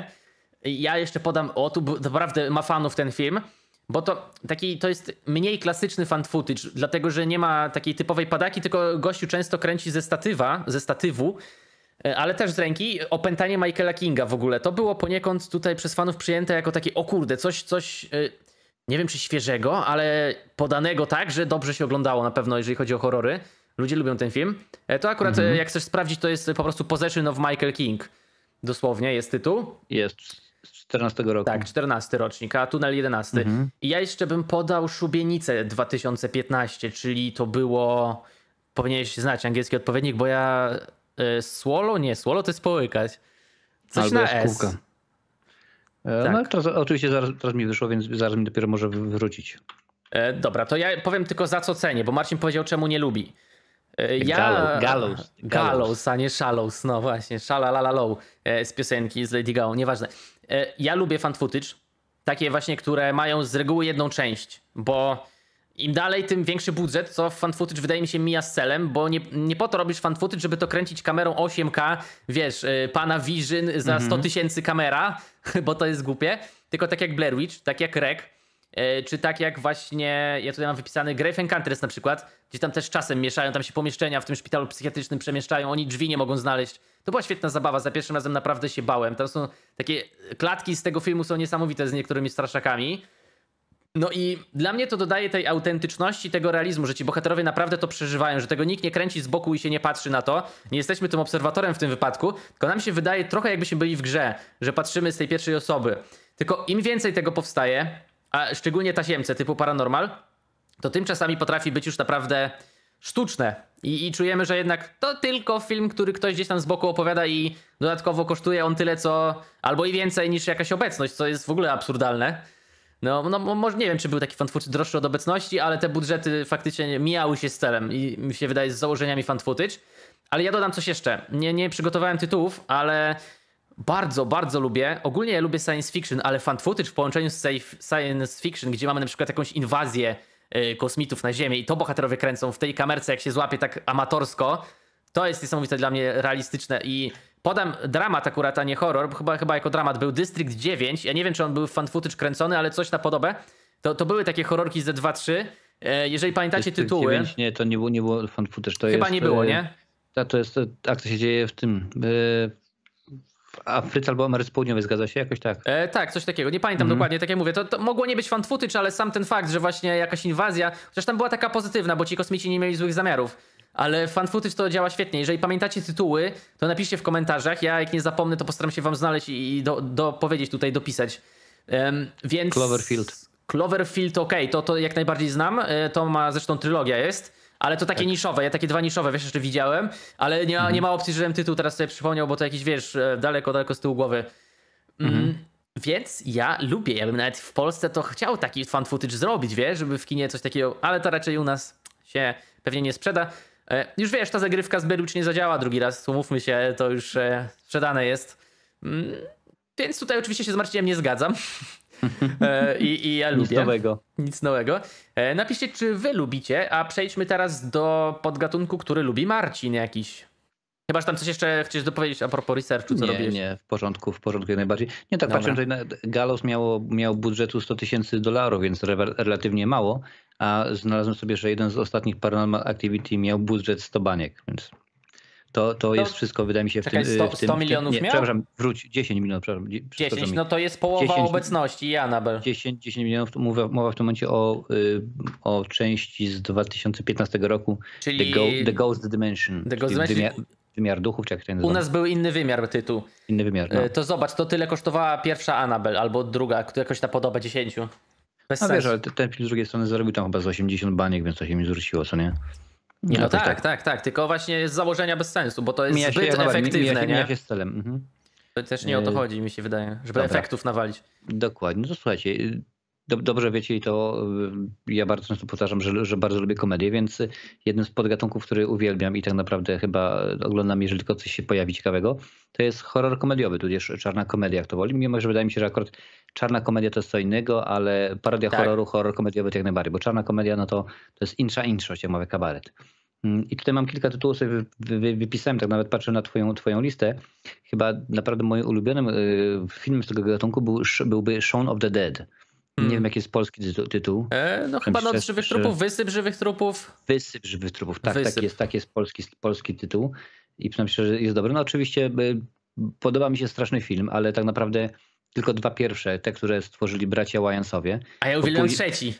Ja jeszcze podam, o tu bu- naprawdę ma fanów ten film, bo to taki, to jest mniej klasyczny fan footage, dlatego że nie ma takiej typowej padaki, tylko gościu często kręci ze statywa, ze statywu, e, ale też z ręki. Opętanie Michaela Kinga w ogóle, to było poniekąd tutaj przez fanów przyjęte jako takie, o kurde, coś, coś, e, nie wiem czy świeżego, ale podanego tak, że dobrze się oglądało na pewno, jeżeli chodzi o horrory. Ludzie lubią ten film. To akurat, Mhm. jak chcesz sprawdzić, to jest po prostu Possession of Michael King. Dosłownie jest tytuł. Jest z czternastego roku. Tak, czternasty rocznik, a Tunel jedenasty. Mhm. I ja jeszcze bym podał Szubienicę dwa tysiące piętnaście, czyli to było... Powinieneś znać angielski odpowiednik, bo ja... Y, swallow? Nie, swallow to jest połykać. Coś Albo na S. jaskółka. E, Tak. No teraz, oczywiście zaraz, teraz mi wyszło, więc zaraz mi dopiero może wy- wrócić. E, dobra, to ja powiem tylko za co cenię, bo Marcin powiedział, czemu nie lubi. E, ja... Gallows, Gallows. Gallows, a nie Shallows, no właśnie, Shalalalalau e, z piosenki z Lady Gaga, nieważne. E, ja lubię fan footage, takie właśnie, które mają z reguły jedną część, bo im dalej, tym większy budżet, co w fan footage wydaje mi się mija z celem, bo nie, nie po to robisz fan footage, żeby to kręcić kamerą osiem K, wiesz, y, pana Vision za sto tysięcy kamera, bo to jest głupie, tylko tak jak Blair Witch, tak jak Rec, y, czy tak jak właśnie, ja tutaj mam wypisany Grave Encounters na przykład, gdzie tam też czasem mieszają, tam się pomieszczenia w tym szpitalu psychiatrycznym przemieszczają, oni drzwi nie mogą znaleźć. To była świetna zabawa, za pierwszym razem naprawdę się bałem. Tam są takie klatki z tego filmu, są niesamowite z niektórymi straszakami. No i dla mnie to dodaje tej autentyczności, tego realizmu, że ci bohaterowie naprawdę to przeżywają, że tego nikt nie kręci z boku i się nie patrzy na to. Nie jesteśmy tym obserwatorem w tym wypadku, tylko nam się wydaje trochę jakbyśmy byli w grze, że patrzymy z tej pierwszej osoby. Tylko im więcej tego powstaje, a szczególnie tasiemce typu Paranormal, to tym czasami potrafi być już naprawdę sztuczne. I, I czujemy, że jednak to tylko film, który ktoś gdzieś tam z boku opowiada i dodatkowo kosztuje on tyle, co albo i więcej niż jakaś obecność, co jest w ogóle absurdalne. No, no może nie wiem, czy był taki fan footage droższy od obecności, ale te budżety faktycznie mijały się z celem i mi się wydaje z założeniami fan footage. Ale ja dodam coś jeszcze. Nie, nie przygotowałem tytułów, ale bardzo, bardzo lubię. Ogólnie ja lubię science fiction, ale fan footage w połączeniu z science fiction, gdzie mamy na przykład jakąś inwazję y, kosmitów na Ziemię i to bohaterowie kręcą w tej kamerce, jak się złapie tak amatorsko, to jest niesamowite dla mnie realistyczne i podam dramat akurat, a nie horror, chyba, chyba jako dramat był District dziewięć, ja nie wiem, czy on był w fan footage kręcony, ale coś na podobę. To, to były takie horrorki z dwa trzy. Jeżeli pamiętacie District tytuły... dziewięć, nie, to nie było, nie było fan footage. To chyba jest, nie było, nie? To, to jest, akcja się dzieje w tym... w Afryce albo Ameryce Południowej, zgadza się? Jakoś tak. E, tak, coś takiego. Nie pamiętam Mhm. dokładnie, tak jak mówię. To, to mogło nie być fan footage, ale sam ten fakt, że właśnie jakaś inwazja, chociaż tam była taka pozytywna, bo ci kosmici nie mieli złych zamiarów. Ale fan footage to działa świetnie. Jeżeli pamiętacie tytuły, to napiszcie w komentarzach. Ja jak nie zapomnę, to postaram się wam znaleźć i do, do powiedzieć tutaj, dopisać. Um, więc... Cloverfield. Cloverfield, okej, okay, to, to jak najbardziej znam. To ma zresztą trylogia jest. Ale to takie Tak. niszowe, ja takie dwa niszowe, wiesz, jeszcze widziałem. Ale nie ma, Mhm. nie ma opcji, żebym tytuł teraz sobie przypomniał, bo to jakiś, wiesz, daleko, daleko z tyłu głowy. Mm, Mhm. Więc ja lubię, ja bym nawet w Polsce to chciał taki fan footage zrobić, wiesz, żeby w kinie coś takiego, ale to raczej u nas się pewnie nie sprzeda. E, już wiesz, ta zagrywka z Blair Witch nie zadziała drugi raz, umówmy się, to już e, sprzedane jest. Mm, więc tutaj oczywiście się z Marcinem nie zgadzam. e, i, I ja lubię. Nic nowego. Nic nowego. E, napiszcie, czy wy lubicie, a przejdźmy teraz do podgatunku, który lubi Marcin jakiś. Chyba, że tam coś jeszcze chcesz dopowiedzieć a propos researchu, co nie, robiłeś. Nie, w porządku, w porządku jak najbardziej. Nie, tak Dobra. patrzę, że na- Gallows miało, miał budżetu sto tysięcy dolarów, więc re- relatywnie mało, a znalazłem sobie, że jeden z ostatnich Paranormal Activity miał budżet sto baniek, więc to, to No, jest wszystko, wydaje mi się, w czekaj, tym... sto- w tym, sto w tym milionów nie, miał? przepraszam, wróć, dziesięć milionów, przepraszam. dzie- przepraszam dziesięć, mi. no to jest połowa dziesięć obecności i Annabelle. dziesięć, dziesięć milionów, mowa, mowa w tym momencie o, y, o części z dwa tysiące piętnastego roku, Czyli The, Go, The Ghost Dimension, The Ghost czyli Dimension. wymiar, wymiar duchów, czy jak to się nazywa? U nas był inny wymiar tytuł. Inny wymiar, no. E, To zobacz, to tyle kosztowała pierwsza Annabelle, albo druga, która jakoś ta podoba dziesięć. Bez No sensu. wiesz, ale te- ten film z drugiej strony zarobił tam chyba z osiemdziesiąt baniek, więc to się mi zwróciło, co nie? Nie, no Jakoś tak, tak, tak, tylko właśnie z założenia bez sensu, bo to jest Mija się, zbyt jak najbardziej, efektywne, mija się, nie? mija się z celem. Mhm. To też nie o to E, chodzi, mi się wydaje, żeby dobra. efektów nawalić. Dokładnie. No to słuchajcie, y, do, dobrze wiecie i to y, ja bardzo często powtarzam, że, że bardzo lubię komedię, więc y, jednym z podgatunków, który uwielbiam i tak naprawdę chyba oglądam, jeżeli tylko coś się pojawi ciekawego, to jest horror komediowy, tudzież czarna komedia, jak to woli. Mimo, że wydaje mi się, że akurat czarna komedia to jest co innego, ale parodia Tak. horroru, horror komediowy to jak najbardziej, bo czarna komedia no to, to jest insza inszość, jak mawia kabaret. Mm, I tutaj mam kilka tytułów, sobie wy, wy, wypisałem, tak nawet patrzę na twoją, twoją listę. Chyba naprawdę moim ulubionym y, filmem z tego gatunku był, byłby Shaun of the Dead. Nie Hmm. wiem, jaki jest polski tytuł. tytuł. E, no chyba Myślę, noc żywych że- trupów, wysyp żywych trupów. Wysyp żywych trupów. Tak, Wysyp. tak jest, tak jest polski, polski tytuł. I przynajmniej myślę, że jest dobry. No oczywiście y, podoba mi się straszny film, ale tak naprawdę tylko dwa pierwsze, te, które stworzyli bracia Wyansowie. A ja Bo uwielbiam później- trzeci.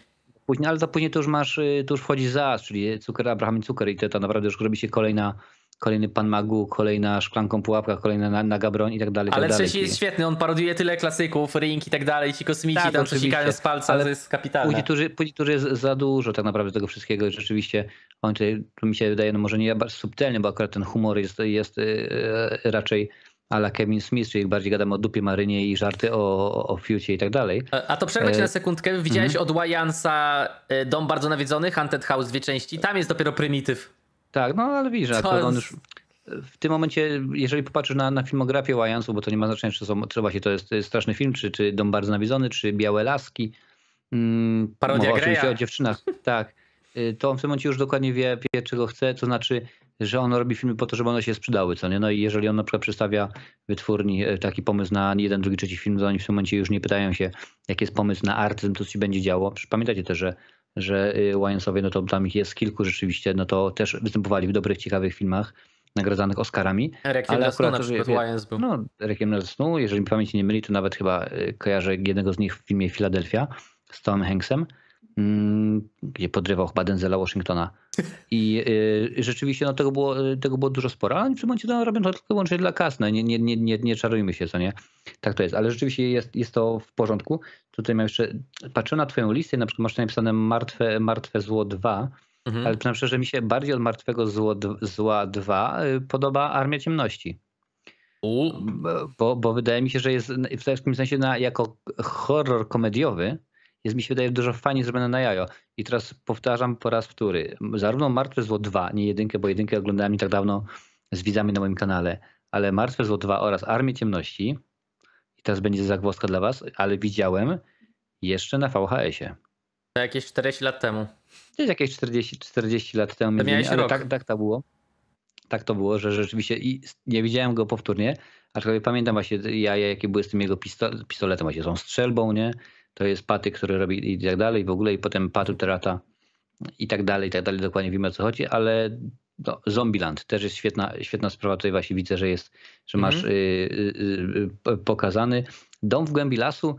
Później, ale to później to już masz, to już wchodzi za, czyli cukier, Abraham i cukier i to, to naprawdę już robi się kolejna, kolejny Pan Magu, kolejna Szklanką Pułapka, kolejna na, Naga Broń i tak dalej. Ale tak trzeci dalej. jest świetny, on parodiuje tyle klasyków, Ring i tak dalej, ci kosmici Tak, tam przecikają z palca, ale to jest kapitalne. Później to, później to jest za dużo tak naprawdę tego wszystkiego i rzeczywiście on tutaj, tu mi się wydaje, no może nie bardzo subtelny, bo akurat ten humor jest, jest yy, raczej a la Kevin Smith, czyli bardziej gadamy o dupie Marynie i żarty o, o, o fiucie i tak dalej. A to przerwę ci na sekundkę. Widziałeś Mhm. od Wajansa Dom bardzo nawiedzony, Haunted House, dwie części. Tam jest dopiero prymityw. Tak, no ale widzisz, To akurat on jest- już w tym momencie, jeżeli popatrzysz na, na filmografię Wajansu, bo to nie ma znaczenia, czy, są, czy właśnie to jest, to jest straszny film, czy, czy Dom bardzo nawiedzony, czy Białe Laski. Mm, Parodia mowa oczywiście Greya. o dziewczynach. Tak. Y, To on w tym momencie już dokładnie wie, wie, czego chce, to znaczy, że on robi filmy po to, żeby one się sprzedały, co nie? No i jeżeli on na przykład przedstawia wytwórni y, taki pomysł na jeden, drugi, trzeci film, to oni w tym momencie już nie pytają się, jaki jest pomysł na artyzm, to co się będzie działo. Przecież pamiętacie też, że, że y, Wajansowie, no to tam ich jest kilku rzeczywiście, no to też występowali w dobrych, ciekawych filmach nagradzanych Oscarami. Requiem Ale dla snu akurat, na że przykład wie- Wajans był. No, Requiem na snu, jeżeli mi pamięć nie myli, to nawet chyba y, kojarzę jednego z nich w filmie Philadelphia z Tomem Hanksem, mm, gdzie podrywał chyba Denzela Washingtona. I y, rzeczywiście no, tego, było, y, tego było dużo sporo, ale oni w tym momencie no, robią to tylko wyłącznie dla kas, no, nie, nie, nie, nie, nie czarujmy się, co nie? Tak to jest, ale rzeczywiście jest, jest to w porządku. Tutaj mam jeszcze, patrzę na twoją listę, na przykład masz napisane Martwe, Martwe Zło dwa, Mhm. ale przyznam szczerze, mi się bardziej od Martwego Zło, Zła dwa y, podoba Armia Ciemności. U, Bo, bo wydaje mi się, że jest w takim sensie na, jako horror komediowy jest mi się wydaje dużo fajnie zrobione na jajo. I teraz powtarzam po raz wtóry. Zarówno Martwe Zło dwa, nie jedynkę, bo jedynkę oglądałem nie tak dawno z widzami na moim kanale, ale Martwe Zło dwa oraz Armię Ciemności, i teraz będzie zagwozdka dla was, ale widziałem jeszcze na V H S-ie. to jakieś czterdzieści lat temu. To jest jakieś czterdzieści, czterdzieści lat temu, między miałeś innymi, ale rok. tak, tak to było. Tak to było, że rzeczywiście i nie widziałem go powtórnie, aczkolwiek pamiętam właśnie jaja, jakie były z tym jego pisto- pistoletem, właśnie tą strzelbą, nie? To jest paty, który robi i tak dalej, w ogóle i potem patu terata i tak dalej, i tak dalej, dokładnie wiemy o co chodzi, ale no, Zombieland też jest świetna, świetna sprawa, tutaj właśnie widzę, że jest, że masz Mhm. y, y, y, pokazany. Dom w głębi lasu,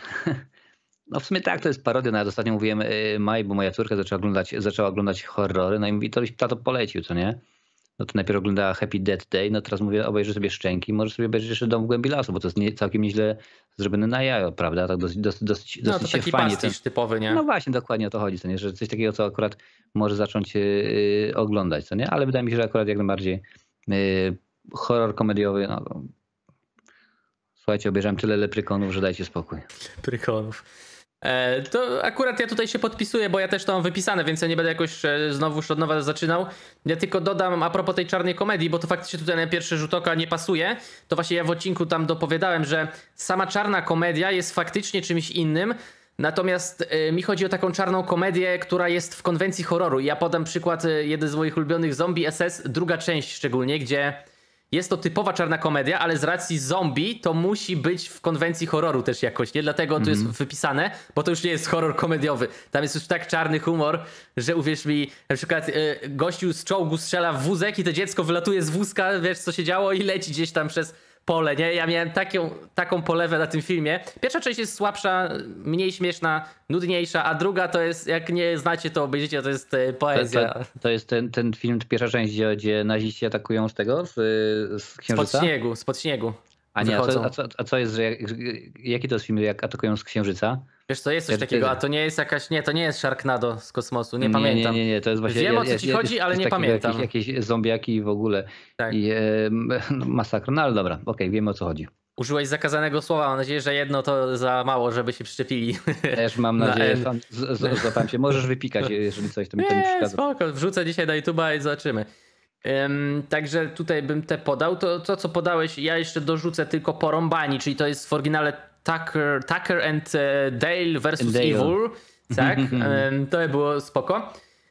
no w sumie tak, to jest parodia, nawet ostatnio mówiłem y, Maj, bo moja córka zaczęła oglądać, zaczęła oglądać horrory, no i mówi, to byś tato polecił, co nie? No to najpierw oglądała Happy Death Day, no teraz mówię, obejrzy sobie Szczęki, możesz sobie obejrzeć jeszcze Dom w głębi lasu, bo to jest nie, całkiem nieźle zrobione na jajo, prawda? Tak dosyć, dosyć, dosyć, No to dosyć się taki fajnie. pastisz typowy, nie? No właśnie, dokładnie o to chodzi, co nie? Że coś takiego, co akurat może zacząć yy, oglądać, co nie? Ale wydaje mi się, że akurat jak najbardziej yy, horror komediowy, no to... Słuchajcie, obejrzałem tyle leprykonów, że dajcie spokój. Prykonów. E, to akurat ja tutaj się podpisuję, bo ja też to mam wypisane, więc ja nie będę jakoś e, znowu od nowa zaczynał. Ja tylko dodam a propos tej czarnej komedii, bo to faktycznie tutaj na pierwszy rzut oka nie pasuje. To właśnie ja w odcinku tam dopowiadałem, że sama czarna komedia jest faktycznie czymś innym. Natomiast e, mi chodzi o taką czarną komedię, która jest w konwencji horroru. Ja podam przykład e, jeden z moich ulubionych Zombie S S, druga część szczególnie, gdzie jest to typowa czarna komedia, ale z racji zombie to musi być w konwencji horroru też jakoś, nie? Dlatego tu jest wypisane, bo to już nie jest horror komediowy. Tam jest już tak czarny humor, że uwierz mi, na przykład y, gościu z czołgu strzela w wózek i to dziecko wylatuje z wózka, wiesz co się działo i leci gdzieś tam przez pole, nie? Ja miałem taką, taką polewę na tym filmie. Pierwsza część jest słabsza, mniej śmieszna, nudniejsza, a druga to jest, jak nie znacie, to obejrzyjcie, to jest y, To, poezja. to, to jest ten, ten film, pierwsza część, gdzie, gdzie naziści atakują z tego, z, z Spod Księżyca? śniegu, spod śniegu. A nie, a wychodzą. co, a, co, a co jest, że jak, jaki to jest film, jak atakują z Księżyca? Wiesz co, jest coś Ja takiego, tyle. a to nie jest jakaś, nie, to nie jest Sharknado z kosmosu, nie, nie pamiętam. Nie, nie, nie, to jest właśnie... Wiem, o co ci chodzi, ale nie takiego pamiętam. Jakieś, jakieś zombiaki w ogóle Tak. i e, no, masakra, no ale dobra, okej, wiemy o co chodzi. Użyłeś zakazanego słowa, mam nadzieję, że jedno to za mało, żeby się przyczepili. Też mam Na nadzieję, N. fan, z- z- złapałem się, możesz wypikać, jeżeli coś, to mi to nie Nie, przeszkadza. spoko, wrzucę dzisiaj na YouTube'a i zobaczymy. Ym, także tutaj bym te podał. To, to, co podałeś, ja jeszcze dorzucę tylko Porąbani, czyli to jest w oryginale Tucker, Tucker and e, Dale versus Dale. Evil. Tak, Ym, to było spoko.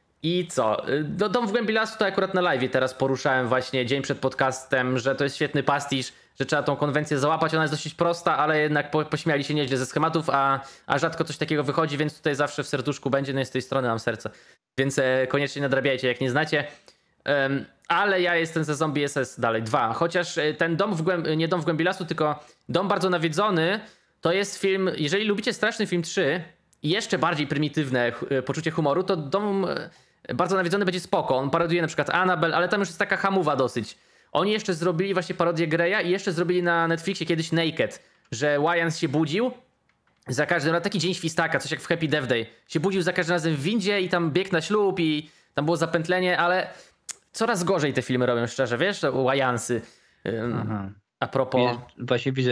I co? Y, Do Dom w głębi lasu to akurat na live teraz poruszałem właśnie dzień przed podcastem, że to jest świetny pastisz, że trzeba tą konwencję załapać. Ona jest dosyć prosta, ale jednak po, pośmiali się nieźle ze schematów, a, a rzadko coś takiego wychodzi, więc tutaj zawsze w serduszku będzie, no i z tej strony mam serce. Więc e, koniecznie nadrabiajcie, jak nie znacie. Ym, ale ja jestem ze Zombie S S dalej, dwa. Chociaż e, ten Dom w głębi, nie Dom w głębi lasu, tylko Dom bardzo nawiedzony, to jest film, jeżeli lubicie Straszny Film trzy, i jeszcze bardziej prymitywne poczucie humoru, to dom bardzo nawiedzony będzie spoko. On paroduje na przykład Annabelle, ale tam już jest taka hamowa dosyć. Oni jeszcze zrobili właśnie parodię Greya i jeszcze zrobili na Netflixie kiedyś Naked, że Wayans się budził za każdym razem, taki dzień świstaka, coś jak w Happy Death Day. Się budził za każdym razem w windzie i tam biegł na ślub i tam było zapętlenie, ale coraz gorzej te filmy robią, szczerze, wiesz, Wayansy. Aha. A propos... Właśnie widzę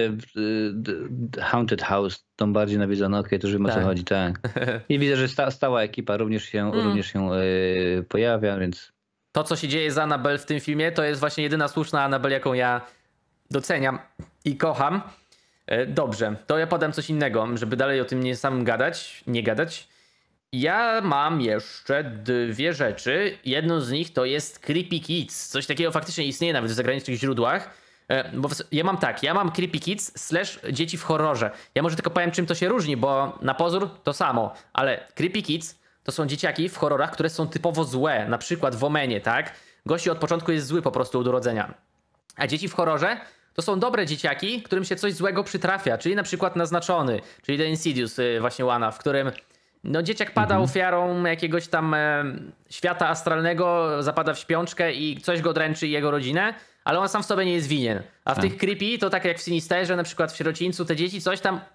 The Haunted House, tą bardziej nawiedzono, okej, okay, to już wiem, o co chodzi, tak. I widzę, że sta, stała ekipa również się, mm. również się yy, pojawia, więc... To, co się dzieje z Annabelle w tym filmie, to jest właśnie jedyna słuszna Annabelle, jaką ja doceniam i kocham. Dobrze, to ja podam coś innego, żeby dalej o tym nie sam gadać, nie gadać. Ja mam jeszcze dwie rzeczy. Jedną z nich to jest Creepy Kids. Coś takiego faktycznie istnieje nawet w zagranicznych źródłach. Bo ja mam tak, ja mam Creepy Kids slash dzieci w horrorze. Ja może tylko powiem, czym to się różni, bo na pozór to samo, ale Creepy Kids to są dzieciaki w horrorach, które są typowo złe. Na przykład w Omenie, tak? Gościu od początku jest zły po prostu od urodzenia. A dzieci w horrorze to są dobre dzieciaki, którym się coś złego przytrafia, czyli na przykład Naznaczony, czyli The Insidious właśnie Łana, w którym no, dzieciak pada mhm. ofiarą jakiegoś tam e, świata astralnego, zapada w śpiączkę i coś go dręczy i jego rodzinę, ale on sam w sobie nie jest winien. A w A. tych Creepy to tak jak w Sinisterze, na przykład w Sierocińcu, te dzieci coś tam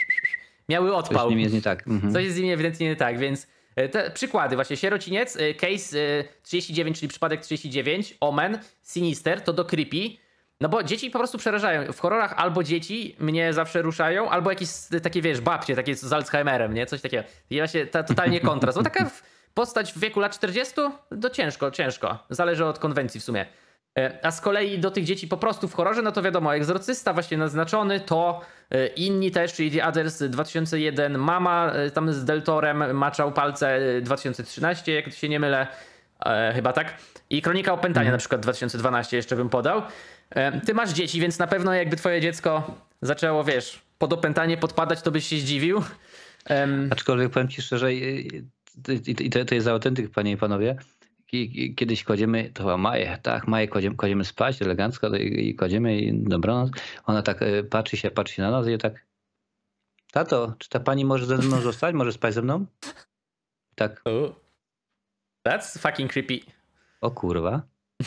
miały odpał. Coś z nim jest nie tak. Mhm. Coś jest z nim ewidentnie nie tak, więc te przykłady właśnie, Sierociniec, Case trzydzieści dziewięć, czyli przypadek trzydzieści dziewięć, Omen, Sinister, to do Creepy. No bo dzieci po prostu przerażają. W horrorach albo dzieci mnie zawsze ruszają, albo jakieś takie, wiesz, babcie, takie z Alzheimerem, nie? Coś takiego. I właśnie ta, totalnie kontrast. No taka postać w wieku lat czterdziestu, to ciężko, ciężko. Zależy od konwencji w sumie. A z kolei do tych dzieci po prostu w horrorze, no to wiadomo, Egzorcysta właśnie Naznaczony, to inni też, czyli The Others dwa tysiące jeden, Mama tam z Deltorem, Maczał palce dwa tysiące trzynaście, jak się nie mylę, e, chyba tak. I Kronika Opętania hmm. na przykład dwa tysiące dwanaście jeszcze bym podał. E, ty masz dzieci, więc na pewno jakby twoje dziecko zaczęło, wiesz, pod opętanie podpadać, to byś się zdziwił. Um, Aczkolwiek powiem ci szczerze, i, i to, to jest autentyk, panie i panowie. Kiedyś kładziemy, to chyba Maję, tak, Maję kładziemy, kładziemy spać elegancko i kładziemy i dobranoc. Ona tak patrzy się, patrzy się na nas i tak, tato, czy ta pani może ze mną zostać? Może spać ze mną? Tak. Oh. That's fucking creepy. O kurwa.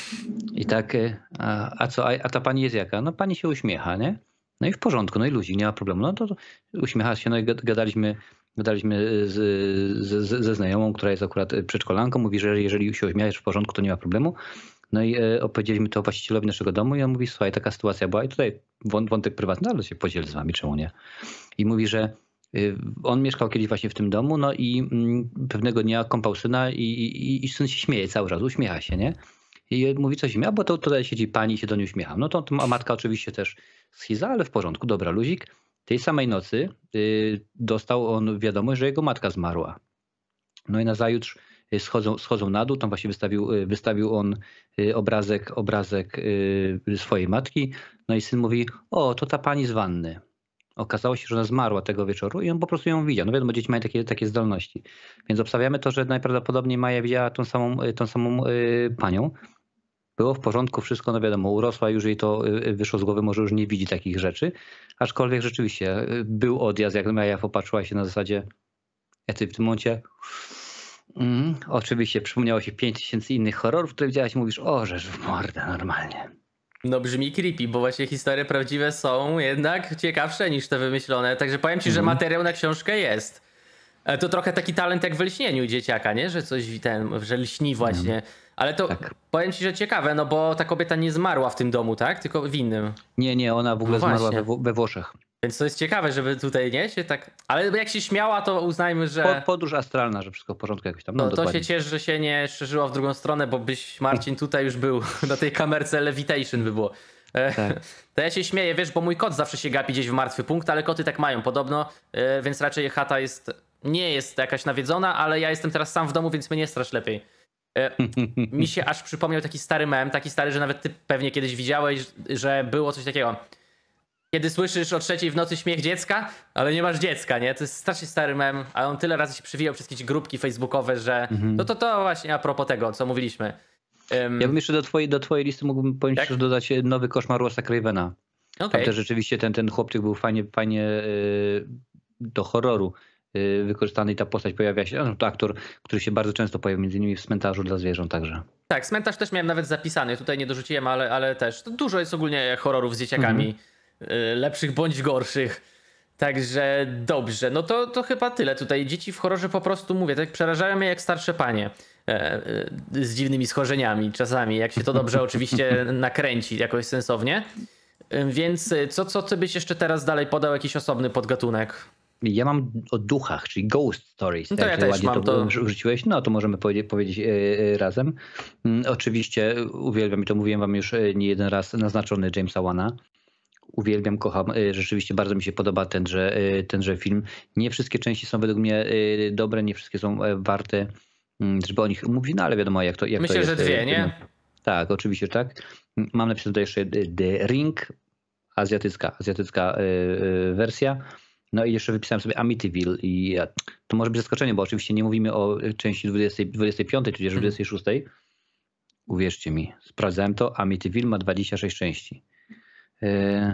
I tak, a, a co, a, a ta pani jest jaka? No pani się uśmiecha, nie? No i w porządku, no i ludzi, nie ma problemu. No to, to uśmiecha się, no i gadaliśmy, gadaliśmy z, z, z, ze znajomą, która jest akurat przedszkolanką. Mówi, że jeżeli się uśmiechasz w porządku, to nie ma problemu. No i e, opowiedzieliśmy to właścicielowi naszego domu i on mówi, słuchaj, taka sytuacja była i tutaj wątek prywatny, ale się podzielę z wami, czemu nie? I mówi, że y, on mieszkał kiedyś właśnie w tym domu, no i y, pewnego dnia kąpał syna i, i, i syn się śmieje cały czas, uśmiecha się, nie? I mówi coś mi, a bo to tutaj siedzi pani i się do niej uśmiecha. No to, to matka oczywiście też schiza, ale w porządku, dobra, luzik. Tej samej nocy y, dostał on wiadomość, że jego matka zmarła. No i nazajutrz schodzą, schodzą na dół, tam właśnie wystawił, wystawił on y, obrazek, obrazek y, swojej matki. No i syn mówi, o, to ta pani z wanny. Okazało się, że ona zmarła tego wieczoru i on po prostu ją widział. No wiadomo, dzieci mają takie, takie zdolności. Więc obstawiamy to, że najprawdopodobniej Maja widziała tą samą, tą samą y, panią. Było w porządku, wszystko, no wiadomo, urosła, już jej to wyszło z głowy, może już nie widzi takich rzeczy. Aczkolwiek rzeczywiście był odjazd, jak Maja popatrzyła się na zasadzie, ja ty w tym momencie, mm, oczywiście przypomniało się pięć tysięcy innych horrorów, które widziałaś i mówisz, o, żeż w mordę, normalnie. No brzmi creepy, bo właśnie historie prawdziwe są jednak ciekawsze niż te wymyślone, także powiem ci, mm. że materiał na książkę jest. To trochę taki talent jak w lśnieniu dzieciaka, nie? Że coś ten, że lśni właśnie. Mm. Ale to tak. Powiem ci, że ciekawe, no bo ta kobieta nie zmarła w tym domu, tak? Tylko w innym. Nie, nie, ona w ogóle no zmarła we, we Włoszech. Więc to jest ciekawe, żeby tutaj, nie? Się tak... Ale jak się śmiała, to uznajmy, że... Podróż astralna, że wszystko w porządku jakoś tam. No, no to dokładnie. się cieszę, że się nie szerzyła w drugą stronę, bo byś, Marcin, tutaj już był. Na tej kamerce Levitation by było. Tak. To ja się śmieję, wiesz, bo mój kot zawsze się gapi gdzieś w martwy punkt, ale koty tak mają podobno, więc raczej chata jest... Nie jest jakaś nawiedzona, ale ja jestem teraz sam w domu, więc mnie nie strasz lepiej. Mi się aż przypomniał taki stary mem, taki stary, że nawet ty pewnie kiedyś widziałeś, że było coś takiego. Kiedy słyszysz o trzeciej w nocy śmiech dziecka, ale nie masz dziecka, nie? To jest strasznie stary mem, a on tyle razy się przywijał przez jakieś grupki facebookowe, że mhm. no to to właśnie a propos tego, co mówiliśmy. Um, ja bym jeszcze do twojej, do twojej listy mógłbym powiem tak? dodać nowy koszmar Wesa Cravena. Okay. Tam też rzeczywiście ten, ten chłopczyk był fajnie, fajnie yy, do horroru wykorzystany i ta postać pojawia się, no, to aktor, który się bardzo często pojawia między innymi w Cmentarzu dla zwierząt także. Tak, Cmentarz też miałem nawet zapisany, tutaj nie dorzuciłem, ale, ale też. To dużo jest ogólnie horrorów z dzieciakami, mhm. lepszych bądź gorszych. Także dobrze, no to, to chyba tyle tutaj. Dzieci w horrorze po prostu, mówię, tak przerażają mnie jak starsze panie. Z dziwnymi schorzeniami czasami, jak się to dobrze oczywiście nakręci jakoś sensownie. Więc co, co ty byś jeszcze teraz dalej podał, jakiś osobny podgatunek? Ja mam o duchach, czyli ghost stories. No to tak, ja też ładnie mam to to. Wrzuciłeś, no to możemy powiedzieć, powiedzieć yy, razem. Yy, oczywiście uwielbiam i to mówiłem wam już nie jeden raz, naznaczony Jamesa Wana. Uwielbiam, kocham, yy, rzeczywiście bardzo mi się podoba tenże, yy, tenże film. Nie wszystkie części są według mnie yy, dobre, nie wszystkie są yy, warte, yy, żeby o nich mówić, no ale wiadomo jak to, jak Myślę, to jest. że dwie, yy, nie? Tak, oczywiście, tak. Mam napisane tutaj jeszcze The Ring, azjatycka, azjatycka yy, wersja. No i jeszcze wypisałem sobie Amityville i to może być zaskoczenie, bo oczywiście nie mówimy o części dwudziestej, dwudziestej piątej, czy też dwudziestej szóstej. Uwierzcie mi, sprawdzałem to, Amityville ma dwadzieścia sześć części. Yy,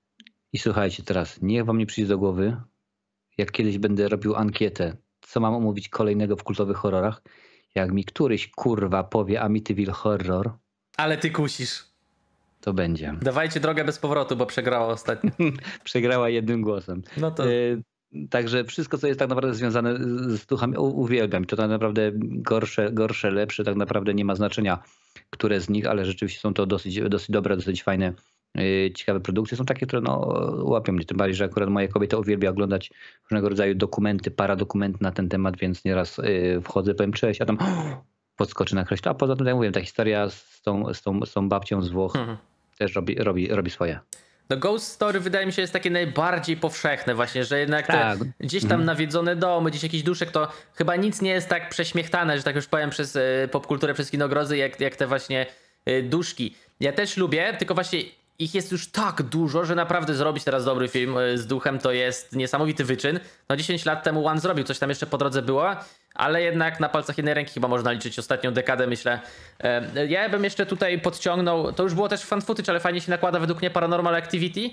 I słuchajcie teraz, niech wam nie przyjdzie do głowy, jak kiedyś będę robił ankietę, co mam omówić kolejnego w kultowych horrorach, jak mi któryś kurwa powie Amityville Horror. Ale ty kusisz. To będzie. Dawajcie drogę bez powrotu, bo przegrała ostatnio. Przegrała jednym głosem. No to... Yy, Także wszystko, co jest tak naprawdę związane z duchami, uwielbiam. To tak naprawdę gorsze, gorsze, lepsze, tak naprawdę nie ma znaczenia, które z nich, ale rzeczywiście są to dosyć, dosyć dobre, dosyć fajne, yy, ciekawe produkcje. Są takie, które no, łapią mnie. Tym bardziej, że akurat moja kobieta uwielbia oglądać różnego rodzaju dokumenty, paradokumenty na ten temat, więc nieraz yy, wchodzę, powiem cześć, a tam podskoczy na kreśle. A poza tym, jak mówię, ta historia z tą, z tą, z tą babcią z Włoch mhm. też robi, robi, robi swoje. No Ghost Story wydaje mi się jest takie najbardziej powszechne właśnie, że jednak te tak. gdzieś tam mhm. nawiedzone domy, gdzieś jakiś duszek, to chyba nic nie jest tak prześmiechtane, że tak już powiem, przez popkulturę, przez kinogrozy, jak, jak te właśnie duszki. Ja też lubię, tylko właśnie ich jest już tak dużo, że naprawdę zrobić teraz dobry film z duchem to jest niesamowity wyczyn. No dziesięć lat temu One zrobił, coś tam jeszcze po drodze było, ale jednak na palcach jednej ręki chyba można liczyć ostatnią dekadę, myślę. Ja bym jeszcze tutaj podciągnął, to już było też fan footage, ale fajnie się nakłada według mnie Paranormal Activity,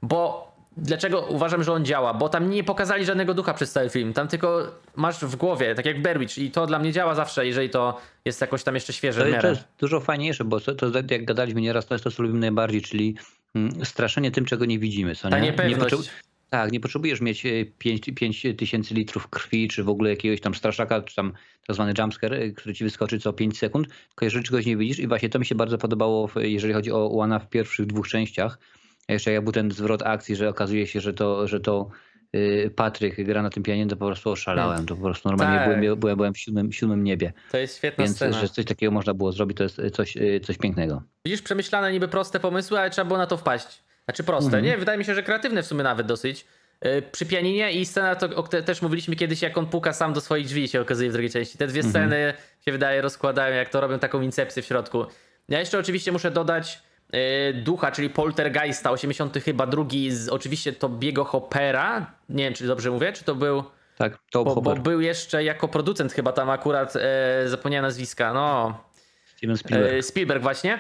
bo dlaczego uważam, że on działa? Bo tam nie pokazali żadnego ducha przez cały film, tam tylko masz w głowie, tak jak Blair Witch i to dla mnie działa zawsze, jeżeli to jest jakoś tam jeszcze świeże w miarę. To jest dużo fajniejsze, bo to, to jak gadaliśmy nieraz, to jest to, co lubimy najbardziej, czyli mm, straszenie tym, czego nie widzimy. Co, nie? Ta niepewność. Nie tak, nie potrzebujesz mieć pięć tysięcy litrów krwi, czy w ogóle jakiegoś tam straszaka, czy tam tak zwany jumpscare, który ci wyskoczy co pięć sekund, tylko jeżeli czegoś nie widzisz i właśnie to mi się bardzo podobało, jeżeli chodzi o Łana w pierwszych dwóch częściach. A jeszcze jak był ten zwrot akcji, że okazuje się, że to, że to yy, Patryk gra na tym pianinie, to po prostu oszalałem. To po prostu normalnie tak. byłem, byłem, byłem w siódmym, siódmym niebie. To jest świetna Więc, scena. że coś takiego można było zrobić, to jest coś, coś pięknego. Widzisz, przemyślane niby proste pomysły, ale trzeba było na to wpaść. Znaczy proste, mhm. nie? Wydaje mi się, że kreatywne w sumie nawet dosyć. Yy, przy pianinie i scena, to, o której też mówiliśmy kiedyś, jak on puka sam do swoich drzwi, się okazuje w drugiej części. Te dwie sceny mhm. się wydaje rozkładają, jak to robią taką incepcję w środku. Ja jeszcze oczywiście muszę dodać ducha, czyli Poltergeista, osiemdziesiąty chyba drugi, z oczywiście Tobiego Hoppera. Nie wiem, czy dobrze mówię, czy to był... Tak, to bo, bo był jeszcze jako producent chyba tam akurat, e, zapomniałem nazwiska, no... Steven Spielberg. E, Spielberg właśnie.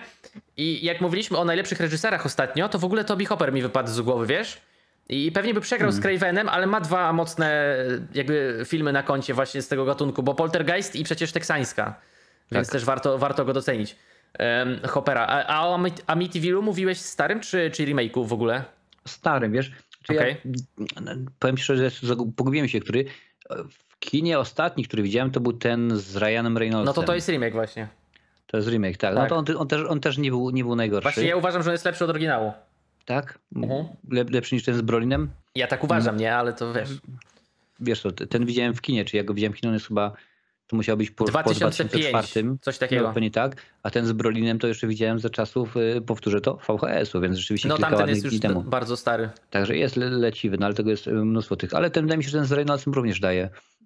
I jak mówiliśmy o najlepszych reżyserach ostatnio, to w ogóle Toby Hopper mi wypadł z głowy, wiesz? I pewnie by przegrał hmm. z Cravenem, ale ma dwa mocne jakby filmy na koncie właśnie z tego gatunku, bo Poltergeist i przecież Teksańska. Więc tak. też warto, warto go docenić. Um, Hoppera. A, a o Amityville'u mówiłeś starym czy, czy remake'u w ogóle? Starym, wiesz? Czy okay. ja, powiem ci szczerze, że pogubiłem się, który w kinie ostatni, który widziałem, to był ten z Ryanem Reynoldsem. No to to jest remake właśnie. To jest remake, tak. tak. No to on, on, też, on też nie był, nie był najgorszy. Właśnie ja uważam, że on jest lepszy od oryginału. Tak? Uh-huh. Lep, lepszy niż ten z Brolinem? Ja tak uważam, nie? Ale to wiesz. Wiesz to, ten widziałem w kinie, czy ja go widziałem w kinie, on jest chyba... To musiał być po dwa tysiące pięć, po dwa tysiące czwartym. Coś takiego. No, pewnie tak. A ten z Brolinem to jeszcze widziałem za czasów, powtórzę to, V H S-u, więc rzeczywiście no, kilka tamten jest ładnych już dni temu. bardzo stary. Także jest le leciwy, no ale tego jest mnóstwo tych. Ale ten, wydaje mi się, że ten z Reynoldsem również daje,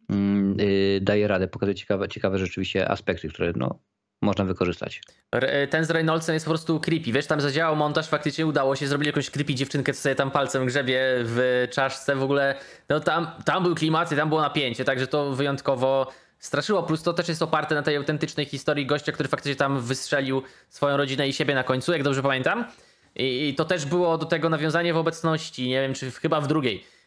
yy, daje radę, pokazuje ciekawe, ciekawe rzeczywiście aspekty, które no, można wykorzystać. Ten z Reynoldsem jest po prostu creepy. Wiesz, tam zadziałał montaż, faktycznie udało się, zrobili jakąś creepy dziewczynkę, co sobie tam palcem grzebie w czaszce. W ogóle no tam, tam był klimat i tam było napięcie, także to wyjątkowo straszyło. Plus to też jest oparte na tej autentycznej historii gościa, który faktycznie tam wystrzelił swoją rodzinę i siebie na końcu, jak dobrze pamiętam. I, i to też było do tego nawiązanie w obecności, nie wiem, czy w, chyba w drugiej.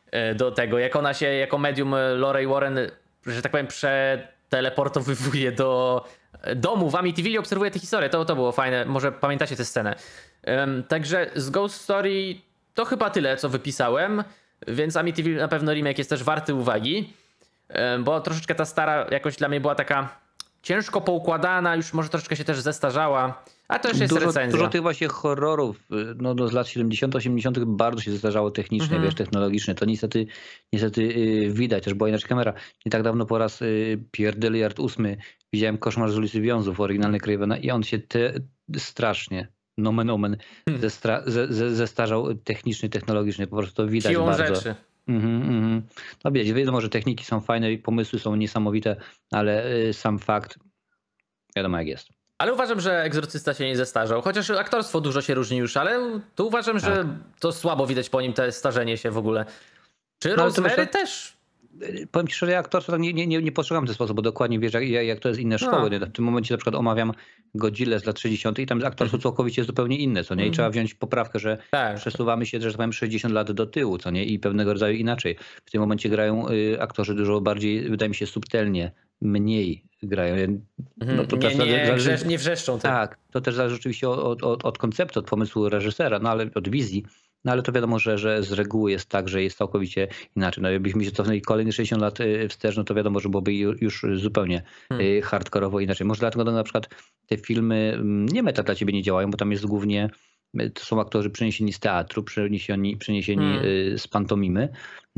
do tego, jak ona się jako medium Lorray Warren, że tak powiem, przeteleportowywuje do domu w Amityville i obserwuje tę historię. To, to było fajne, może pamiętacie tę scenę. Um, także z Ghost Story to chyba tyle, co wypisałem, więc Amityville na pewno remake jest też warty uwagi, um, bo troszeczkę ta stara jakoś dla mnie była taka ciężko poukładana, już może troszeczkę się też zestarzała, a to już jest dużo, recenzja. Dużo tych właśnie horrorów no, no, z lat siedemdziesiątych, osiemdziesiątych bardzo się zestarzało technicznie, mm-hmm. wiesz, technologicznie. To niestety, niestety yy, widać, też była inaczej kamera. Nie tak dawno po raz yy, Pierdyliard ósmy widziałem Koszmar z ulicy Wiązów, oryginalny Cravena i on się te, strasznie, nomen omen, hmm. zestra, ze, ze, zestarzał technicznie, technologicznie. Po prostu to widać Siłą bardzo. rzeczy. Mm-hmm, mm-hmm. No wiecie, wiadomo, że techniki są fajne, pomysły są niesamowite, ale yy, sam fakt, wiadomo jak jest. Ale uważam, że Egzorcysta się nie zestarzał, chociaż aktorstwo dużo się różni już, ale tu uważam, tak. że to słabo widać po nim te starzenie się w ogóle. Czy no, Rosemary myślę, też? Powiem ci szczerze, aktorstwo nie, nie, nie, nie postrzegam w ten sposób, bo dokładnie wiesz jak, jak to jest inne szkoły. No. W tym momencie na przykład omawiam Godzillę z lat sześćdziesiątych i tam aktorstwo całkowicie zupełnie inne, co nie? I trzeba wziąć poprawkę, że tak. przesuwamy się, że tak powiem, sześćdziesiąt lat do tyłu, co nie? I pewnego rodzaju inaczej. W tym momencie grają y, aktorzy dużo bardziej, wydaje mi się, subtelnie, mniej grają. No to nie, nie, zależy, wrzesz, nie wrzeszczą. Tak, tak, to też zależy oczywiście od, od, od konceptu, od pomysłu reżysera, no ale od wizji. No ale to wiadomo, że, że z reguły jest tak, że jest całkowicie inaczej. No jakbyśmy się cofnęli kolejne sześćdziesiąt lat wstecz, no to wiadomo, że byłoby już zupełnie hmm. hardkorowo inaczej. Może dlatego no, na przykład te filmy nie meta dla ciebie nie działają, bo tam jest głównie, to są aktorzy przeniesieni z teatru, przeniesieni, przeniesieni hmm. z pantomimy.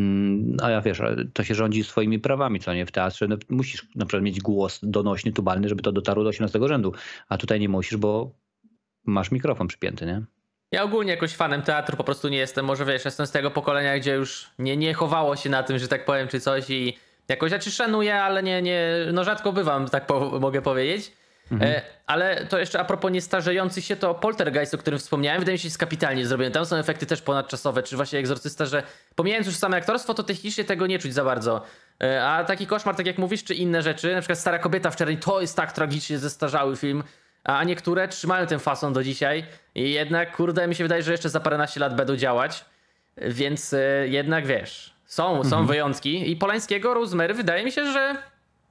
A ja wiesz, to się rządzi swoimi prawami, co nie? W teatrze no, musisz na przykład mieć głos donośny, tubalny, żeby to dotarło do osiemnastego rzędu. A tutaj nie musisz, bo masz mikrofon przypięty, nie? Ja ogólnie jakoś fanem teatru po prostu nie jestem. Może wiesz, jestem z tego pokolenia, gdzie już nie, nie chowało się na tym, że tak powiem, czy coś i jakoś rzeczy szanuję, ale nie, nie, no rzadko bywam, tak po, mogę powiedzieć. Mhm. E, ale to jeszcze a propos niestarzejących się, to Poltergeist, o którym wspomniałem, wydaje mi się, jest kapitalnie zrobiony. Tam są efekty też ponadczasowe, czy właśnie Egzorcysta, że pomijając już same aktorstwo, to technicznie tego nie czuć za bardzo. E, a taki koszmar, tak jak mówisz, czy inne rzeczy, na przykład Stara kobieta w czerni, to jest tak tragicznie zestarzały film. A niektóre trzymają ten fason do dzisiaj i jednak, kurde, mi się wydaje, że jeszcze za paręnaście lat będą działać, więc y, jednak wiesz, są, są mhm. wyjątki i Polańskiego Rosemary wydaje mi się, że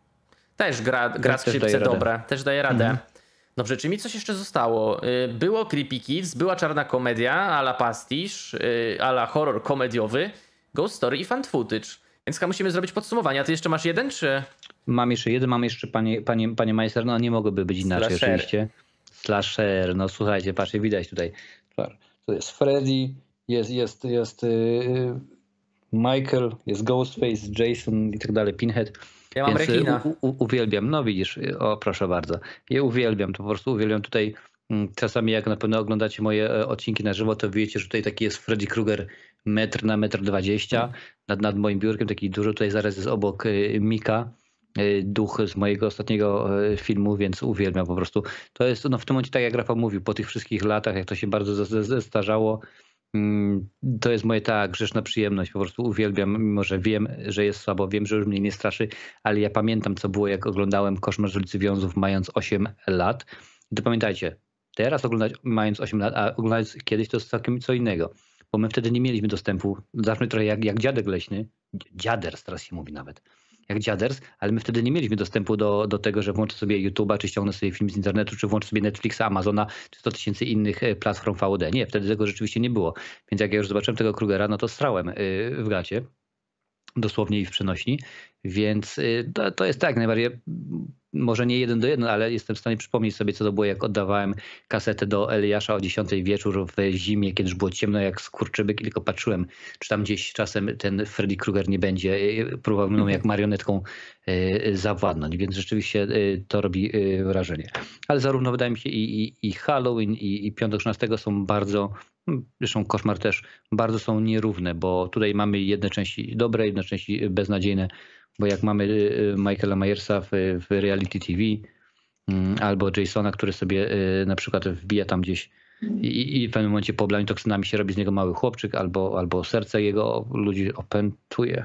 też gra, gra skrzypce dobra, też daje radę. Mhm. Dobrze, czy mi coś jeszcze zostało? Było Creepy Kids, była czarna komedia a la pastisz, a la horror komediowy, Ghost Story i Found Footage. Więc chyba musimy zrobić podsumowanie. A ty jeszcze masz jeden, czy... Mam jeszcze jeden, mam jeszcze panie, panie, panie Majster, no nie mogłoby być inaczej Slasher. Oczywiście. Slasher, no słuchajcie, patrzcie, widać tutaj. To jest Freddy, jest, jest, jest yy, Michael, jest Ghostface, Jason i tak dalej, Pinhead. Ja mam Więc rekina. U, u, uwielbiam, no widzisz, o proszę bardzo. Ja uwielbiam, to po prostu uwielbiam tutaj. Czasami jak na pewno oglądacie moje odcinki na żywo, to wiecie, że tutaj taki jest Freddy Krueger metr na metr dwadzieścia hmm. nad, nad moim biurkiem, taki dużo, tutaj zaraz jest obok Mika, duch z mojego ostatniego filmu, więc uwielbiam po prostu. To jest no w tym momencie, tak jak Rafał mówił, po tych wszystkich latach, jak to się bardzo zestarzało, to jest moja ta grzeszna przyjemność, po prostu uwielbiam, mimo że wiem, że jest słabo, wiem, że już mnie nie straszy, ale ja pamiętam, co było, jak oglądałem Koszmar z ulicy Wiązów mając osiem lat. I to pamiętajcie, teraz oglądać mając osiem lat, a oglądać kiedyś to jest całkiem co innego, bo my wtedy nie mieliśmy dostępu, zacznę trochę jak, jak dziadek leśny, dziaders teraz się mówi nawet, jak dziaders, ale my wtedy nie mieliśmy dostępu do, do tego, że włączę sobie YouTube'a, czy ściągnę sobie film z internetu, czy włączę sobie Netflixa, Amazona, czy sto tysięcy innych platform V O D. Nie, wtedy tego rzeczywiście nie było. Więc jak ja już zobaczyłem tego Krugera, no to strałem w gacie, dosłownie i w przenośni, więc to, to jest tak najbardziej, może nie jeden do jeden, ale jestem w stanie przypomnieć sobie, co to było, jak oddawałem kasetę do Eliasza o dziesiątej wieczór w zimie, kiedy już było ciemno jak skurczybyk i tylko patrzyłem, czy tam gdzieś czasem ten Freddy Krueger nie będzie, próbował mną jak marionetką zawładnąć, więc rzeczywiście to robi wrażenie. Ale zarówno wydaje mi się i, i, i Halloween i, i Piątek trzynastego są bardzo, zresztą Koszmar też, bardzo są nierówne, bo tutaj mamy jedne części dobre, jedne części beznadziejne, bo jak mamy Michaela Myersa w, w reality T V albo Jasona, który sobie na przykład wbija tam gdzieś i, i w pewnym momencie poblani toksynami się robi z niego mały chłopczyk, albo, albo serce jego ludzi opętuje.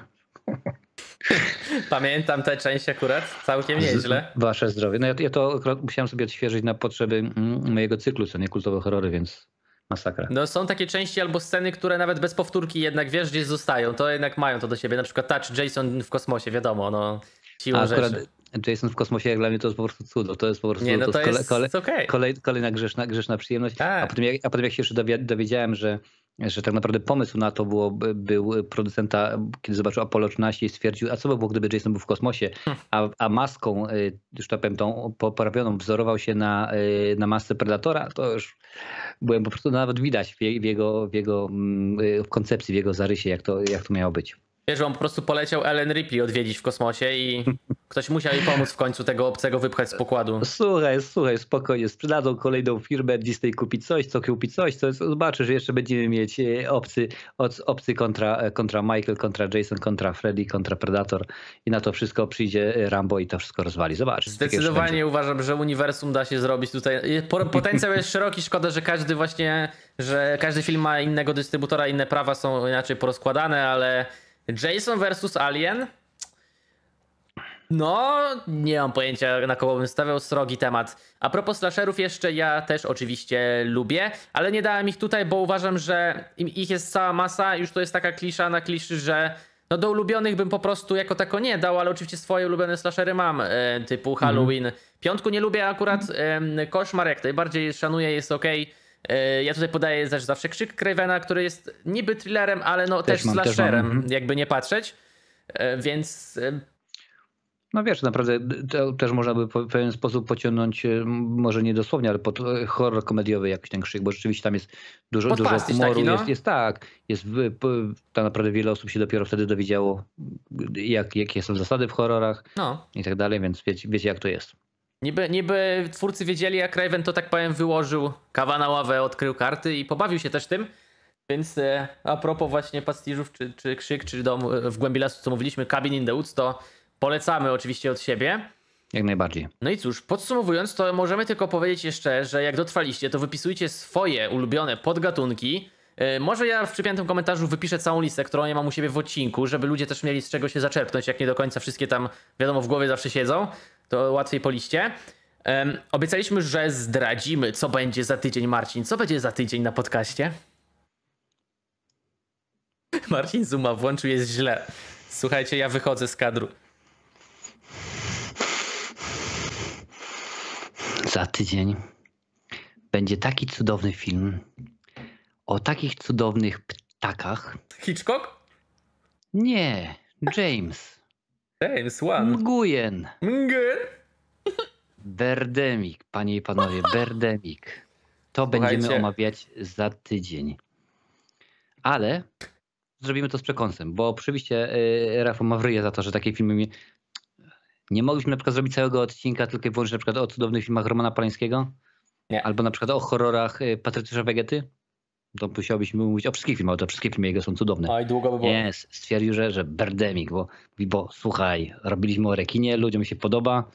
Pamiętam tę część akurat całkiem nieźle. Wasze zdrowie. No ja, ja to akurat musiałem sobie odświeżyć na potrzeby mojego cyklu, co nie kultowe horrory, więc masakra. No są takie części albo sceny, które nawet bez powtórki jednak wiesz gdzieś zostają, to jednak mają to do siebie. Na przykład Touch Jason w kosmosie, wiadomo, no siłą A akurat rzeczy. Jason w kosmosie jak dla mnie to jest po prostu cudo. To jest po prostu Nie, no to, to jest kole, kole, okej. kolej, kolejna grzeszna, grzeszna przyjemność. Tak. A, potem jak, a potem jak się jeszcze dowi- dowiedziałem, że, że tak naprawdę pomysł na to było, był producenta, kiedy zobaczył Apollo trzynaście i stwierdził, a co by było, gdyby Jason był w kosmosie, a, a maską, już tak powiem, tą poprawioną wzorował się na, na masce Predatora, to już byłem po prostu, nawet widać w jego, w jego w koncepcji, w jego zarysie, jak to, jak to miało być. Wiesz, on po prostu poleciał Ellen Ripley odwiedzić w kosmosie i ktoś musiał jej pomóc w końcu tego obcego wypchać z pokładu. Słuchaj, słuchaj, spokojnie, sprzedadzą kolejną firmę, Disney kupi coś, co kupi coś, co zobaczysz, że jeszcze będziemy mieć obcy, obcy kontra, kontra Michael, kontra Jason, kontra Freddy, kontra Predator i na to wszystko przyjdzie Rambo i to wszystko rozwali. Zobaczysz. Zdecydowanie uważam, że uniwersum da się zrobić tutaj. Potencjał jest szeroki, szkoda, że każdy właśnie, że każdy film ma innego dystrybutora, inne prawa są inaczej porozkładane, ale Jason versus Alien? No, nie mam pojęcia, na kogo bym stawiał, srogi temat. A propos slasherów jeszcze, ja też oczywiście lubię, ale nie dałem ich tutaj, bo uważam, że ich jest cała masa, już to jest taka klisza na kliszy, że no do ulubionych bym po prostu jako tako nie dał, ale oczywiście swoje ulubione slashery mam, e, typu Halloween. Mhm. Piątku nie lubię akurat, e, Koszmar jak najbardziej szanuję, jest okej. Ja tutaj podaję też zawsze Krzyk Cravena, który jest niby thrillerem, ale no też, też mam, slasherem, też mam. jakby nie patrzeć, więc... No wiesz, naprawdę to też można by w pewien sposób pociągnąć, może nie dosłownie, ale pod horror komediowy jakiś ten Krzyk, bo rzeczywiście tam jest dużo, dużo humoru, taki, no? jest, jest tak, jest tak naprawdę wiele osób się dopiero wtedy dowiedziało, jak, jakie są zasady w horrorach no. i tak dalej, więc wiecie, wiecie jak to jest. Niby, niby twórcy wiedzieli, jak Craven to tak powiem wyłożył kawa na ławę, odkrył karty i pobawił się też tym. Więc e, a propos właśnie pastiżów, czy, czy Krzyk, czy Dom w głębi lasu, co mówiliśmy, Cabin in the Woods, to polecamy oczywiście od siebie. Jak najbardziej. No i cóż, podsumowując, to możemy tylko powiedzieć jeszcze, że jak dotrwaliście, to wypisujcie swoje ulubione podgatunki. E, może ja w przypiętym komentarzu wypiszę całą listę, którą ja mam u siebie w odcinku, żeby ludzie też mieli z czego się zaczerpnąć, jak nie do końca wszystkie tam, wiadomo, w głowie zawsze siedzą. To łatwiej po liście. Um, obiecaliśmy, że zdradzimy, co będzie za tydzień. Marcin, co będzie za tydzień na podcaście? Marcin Zuma włączył, jest źle. Słuchajcie, ja wychodzę z kadru. Za tydzień będzie taki cudowny film o takich cudownych ptakach. Hitchcock? Nie, James. James Wan. Nguyen. Nguyen? Birdemic, panie i panowie, Birdemic. To Słuchajcie. Będziemy omawiać za tydzień. Ale zrobimy to z przekąsem, bo oczywiście yy, Rafał ma wryję za to, że takie filmy mi... Nie mogliśmy na przykład zrobić całego odcinka tylko i wyłącznie na przykład o cudownych filmach Romana Polańskiego? Nie. Albo na przykład o horrorach Patrycjusza Wegety? To musiałbyśmy mówić o wszystkich filmach, to wszystkie filmy jego są cudowne. Oj, długo by było. Nie, stwierdził, że, że Birdemic, bo, bo słuchaj, robiliśmy o rekinie, ludziom się podoba.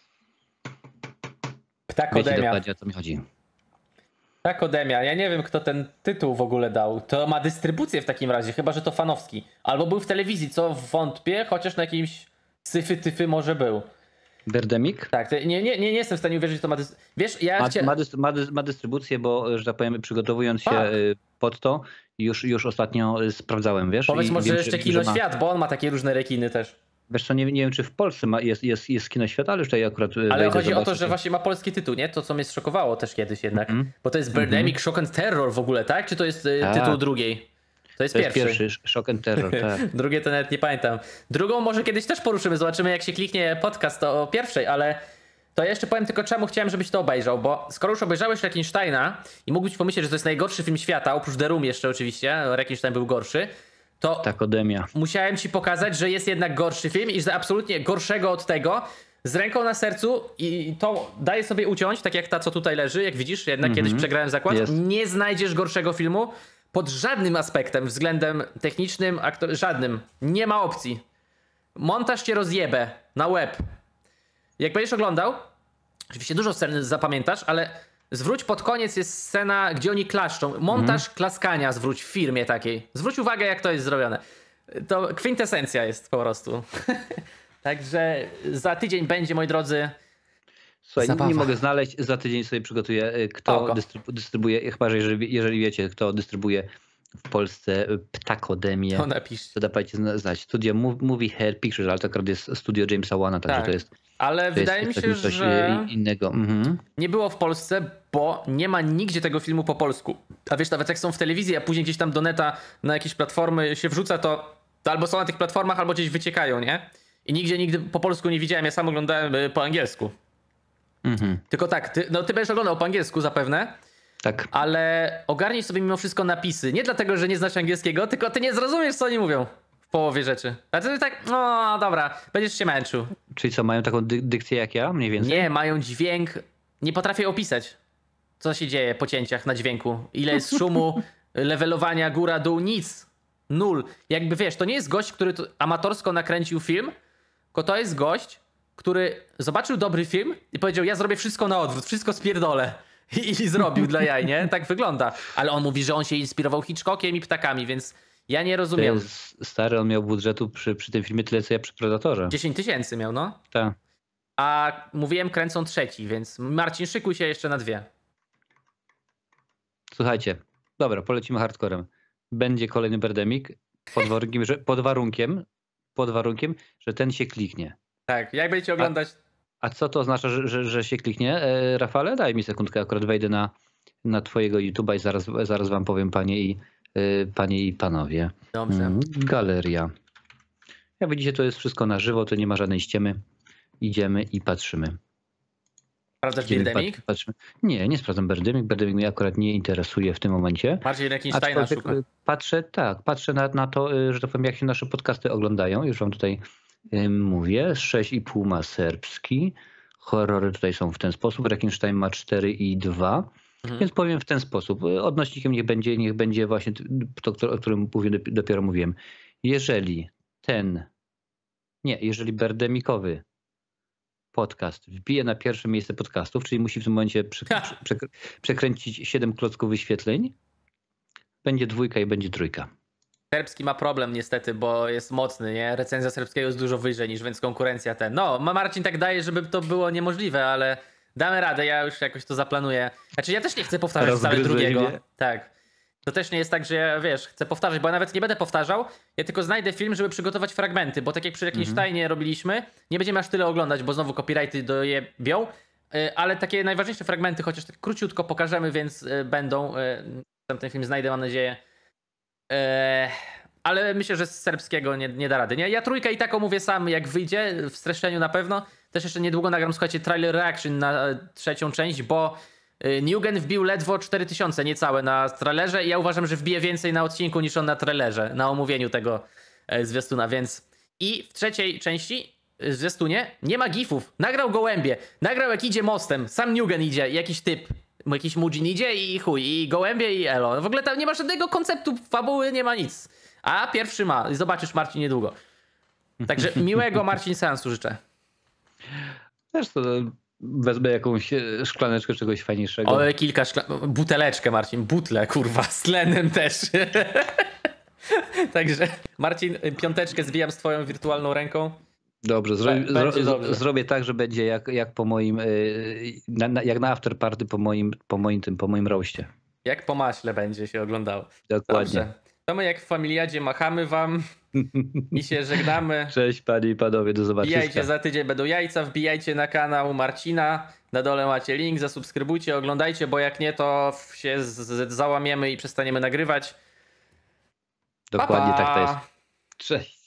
Ptakodemia. Wiecie dokładnie, o co mi chodzi. Ptakodemia. Ja nie wiem, kto ten tytuł w ogóle dał. To ma dystrybucję w takim razie, chyba że to fanowski. Albo był w telewizji, co wątpię, chociaż na jakimś syfy-tyfy może był. Birdemic? Tak, nie, nie, nie, nie jestem w stanie uwierzyć, że to ma dystrybucję. Wiesz, ja ma, chcia... ma, dystry ma, ma dystrybucję, bo, że tak powiem, przygotowując się tak. pod to, już, już ostatnio sprawdzałem, wiesz? Powiedz i może wiem, jeszcze że, Kino że ma... Świat, bo on ma takie różne rekiny też. Wiesz co, nie, nie wiem, czy w Polsce ma, jest, jest, jest Kino Świat, ale już tutaj akurat... Ale chodzi o to, że właśnie ma polski tytuł, nie? To, co mnie zszokowało też kiedyś jednak. Mm -hmm. Bo to jest Birdemic, mm -hmm. Shock and Terror w ogóle, tak? Czy to jest y, tytuł drugiej? To jest to pierwszy. Jest pierwszy, Shock and Terror, tak. Drugie to nawet nie pamiętam. Drugą może kiedyś też poruszymy, zobaczymy jak się kliknie podcast o pierwszej, ale to ja jeszcze powiem tylko czemu chciałem, żebyś to obejrzał, bo skoro już obejrzałeś Rekinsteina i mógłbyś pomyśleć, że to jest najgorszy film świata, oprócz The Room jeszcze oczywiście, Rekinstein był gorszy, to Takodemia. Musiałem ci pokazać, że jest jednak gorszy film i że absolutnie gorszego od tego, z ręką na sercu i to daję sobie uciąć, tak jak ta, co tutaj leży, jak widzisz, jednak mm-hmm. kiedyś przegrałem zakład, yes. Nie znajdziesz gorszego filmu pod żadnym aspektem, względem technicznym, aktor- żadnym. Nie ma opcji. Montaż cię rozjebę na łeb. Jak będziesz oglądał, oczywiście dużo scen zapamiętasz, ale zwróć pod koniec jest scena, gdzie oni klaszczą. Montaż mm. klaskania zwróć w firmie takiej. Zwróć uwagę, jak to jest zrobione. To kwintesencja jest po prostu. Także za tydzień będzie, moi drodzy. Słuchaj, Zabawa. nie mogę znaleźć, za tydzień sobie przygotuję, y, kto Oko. dystrybu dystrybuuje, chyba że jeżeli, jeżeli wiecie, kto dystrybuuje w Polsce y, Ptakodemię, To napisz. to dawajcie zna- znać. Studio Mov- Movie Hair Pictures, ale to akurat jest studio Jamesa Wana, także Tak. to jest, Ale to wydaje mi jest się, takim coś że y, innego. Mhm. nie było w Polsce, bo nie ma nigdzie tego filmu po polsku. A wiesz, nawet jak są w telewizji, a później gdzieś tam do neta na jakieś platformy się wrzuca, to, to albo są na tych platformach, albo gdzieś wyciekają, nie? I nigdzie nigdy po polsku nie widziałem, ja sam oglądałem y, po angielsku. Mhm. Tylko tak, ty, no ty będziesz oglądał po angielsku zapewne, Tak. ale ogarnij sobie mimo wszystko napisy. Nie dlatego, że nie znasz angielskiego, tylko ty nie zrozumiesz, co oni mówią w połowie rzeczy. A ty tak, no dobra, będziesz się męczył. Czyli co, mają taką dy dykcję jak ja, mniej więcej? Nie, mają dźwięk, nie potrafię opisać, co się dzieje po cięciach na dźwięku. Ile jest szumu, levelowania góra, dół, nic. Nul. Jakby wiesz, to nie jest gość, który tu amatorsko nakręcił film, tylko to jest gość, który zobaczył dobry film i powiedział, ja zrobię wszystko na odwrót, wszystko spierdolę. I, i zrobił dla jaj, nie? Tak wygląda. Ale on mówi, że on się inspirował Hitchcockiem i ptakami, więc ja nie To rozumiem. jest stary, on miał budżetu przy, przy tym filmie tyle, co ja przy Predatorze. dziesięć tysięcy miał, no. Tak. A mówiłem, kręcą trzeci, więc Marcin, szykuj się jeszcze na dwie. Słuchajcie, dobra, polecimy hardcorem. Będzie kolejny Birdemic pod warunkiem, że, pod warunkiem, pod warunkiem, że ten się kliknie. Tak, jak będziecie oglądać... A co to oznacza, że, że, że się kliknie? E, Rafale, daj mi sekundkę, akurat wejdę na, na twojego YouTube'a i zaraz, zaraz wam powiem, panie i, y, panie i panowie. Dobrze. Mm, galeria. Jak widzicie, to jest wszystko na żywo, to nie ma żadnej ściemy. Idziemy i patrzymy. Sprawdzasz Idziemy, Birdemic? pat- patrzymy. Nie, nie sprawdzam Birdemic. Birdemic mnie akurat nie interesuje w tym momencie. Marcin Rekinsteina Aczkolwiek szuka. y, patrzę, tak, patrzę na, na to, y, że to powiem, jak się nasze podcasty oglądają. Już wam tutaj y, mówię. sześć i pół ma serbski. Horrory tutaj są w ten sposób. Rekinstein ma cztery i dwa. Mhm. Więc powiem w ten sposób. Y, Odnośnikiem niech będzie, niech będzie właśnie to, o którym mówię, dopiero mówiłem. Jeżeli ten, nie, jeżeli Birdemicowy podcast wbije na pierwsze miejsce podcastów, czyli musi w tym momencie prze, prze, przekręcić siedem klocków wyświetleń, będzie dwójka i będzie trójka. Serbski ma problem niestety, bo jest mocny, nie? Recenzja serbskiego jest dużo wyżej niż, więc konkurencja ten. No, ma Marcin tak daje, żeby to było niemożliwe, ale damy radę, ja już jakoś to zaplanuję. Znaczy ja też nie chcę powtarzać wcale Rozgryzłeś drugiego. mnie. Tak. To też nie jest tak, że ja, wiesz, chcę powtarzać, bo ja nawet nie będę powtarzał, ja tylko znajdę film, żeby przygotować fragmenty, bo tak jak przy Rekinsteinie robiliśmy, nie będziemy aż tyle oglądać, bo znowu copyrighty dojebią, y, ale takie najważniejsze fragmenty, chociaż tak króciutko pokażemy, więc y, będą, y, tam ten film znajdę, mam nadzieję. Eee, ale myślę, że z serbskiego nie, nie da rady. Nie? Ja trójkę i tak omówię sam, jak wyjdzie, w streszczeniu na pewno. Też jeszcze niedługo nagram, słuchajcie, trailer reaction na e, trzecią część, bo e, Newgen wbił ledwo cztery tysiące niecałe na trailerze i ja uważam, że wbije więcej na odcinku niż on na trailerze, na omówieniu tego e, zwiastuna, więc... I w trzeciej części e, zwiastunie nie ma gifów. Nagrał gołębie, nagrał jak idzie mostem, sam Newgen idzie, jakiś typ. Jakiś Mujin idzie i chuj, i gołębie i elo. W ogóle tam nie ma żadnego konceptu fabuły, nie ma nic. A pierwszy ma. Zobaczysz, Marcin, niedługo. Także miłego Marcin seansu życzę. Wiesz to wezmę jakąś e, szklaneczkę czegoś fajniejszego. O, kilka szkla... Buteleczkę, Marcin. Butle, kurwa. Z tlenem też. Także Marcin, piąteczkę zbijam z twoją wirtualną ręką. Dobrze, zro, Be- zro, będzie zro, dobrze. zrobię tak, że będzie jak, jak po moim, yy, na, na, jak na afterparty po moim, po moim tym, po moim roście. Jak po maśle będzie się oglądało. Dokładnie. Dobrze. To my jak w Familiadzie machamy wam i się żegnamy. Cześć panie i panowie, do Wbijajcie, zobaczenia. za tydzień będą jajca, wbijajcie na kanał Marcina, na dole macie link, zasubskrybujcie, oglądajcie, bo jak nie, to się z- z- załamiemy i przestaniemy nagrywać. Dokładnie Pa, pa. tak to jest. Cześć.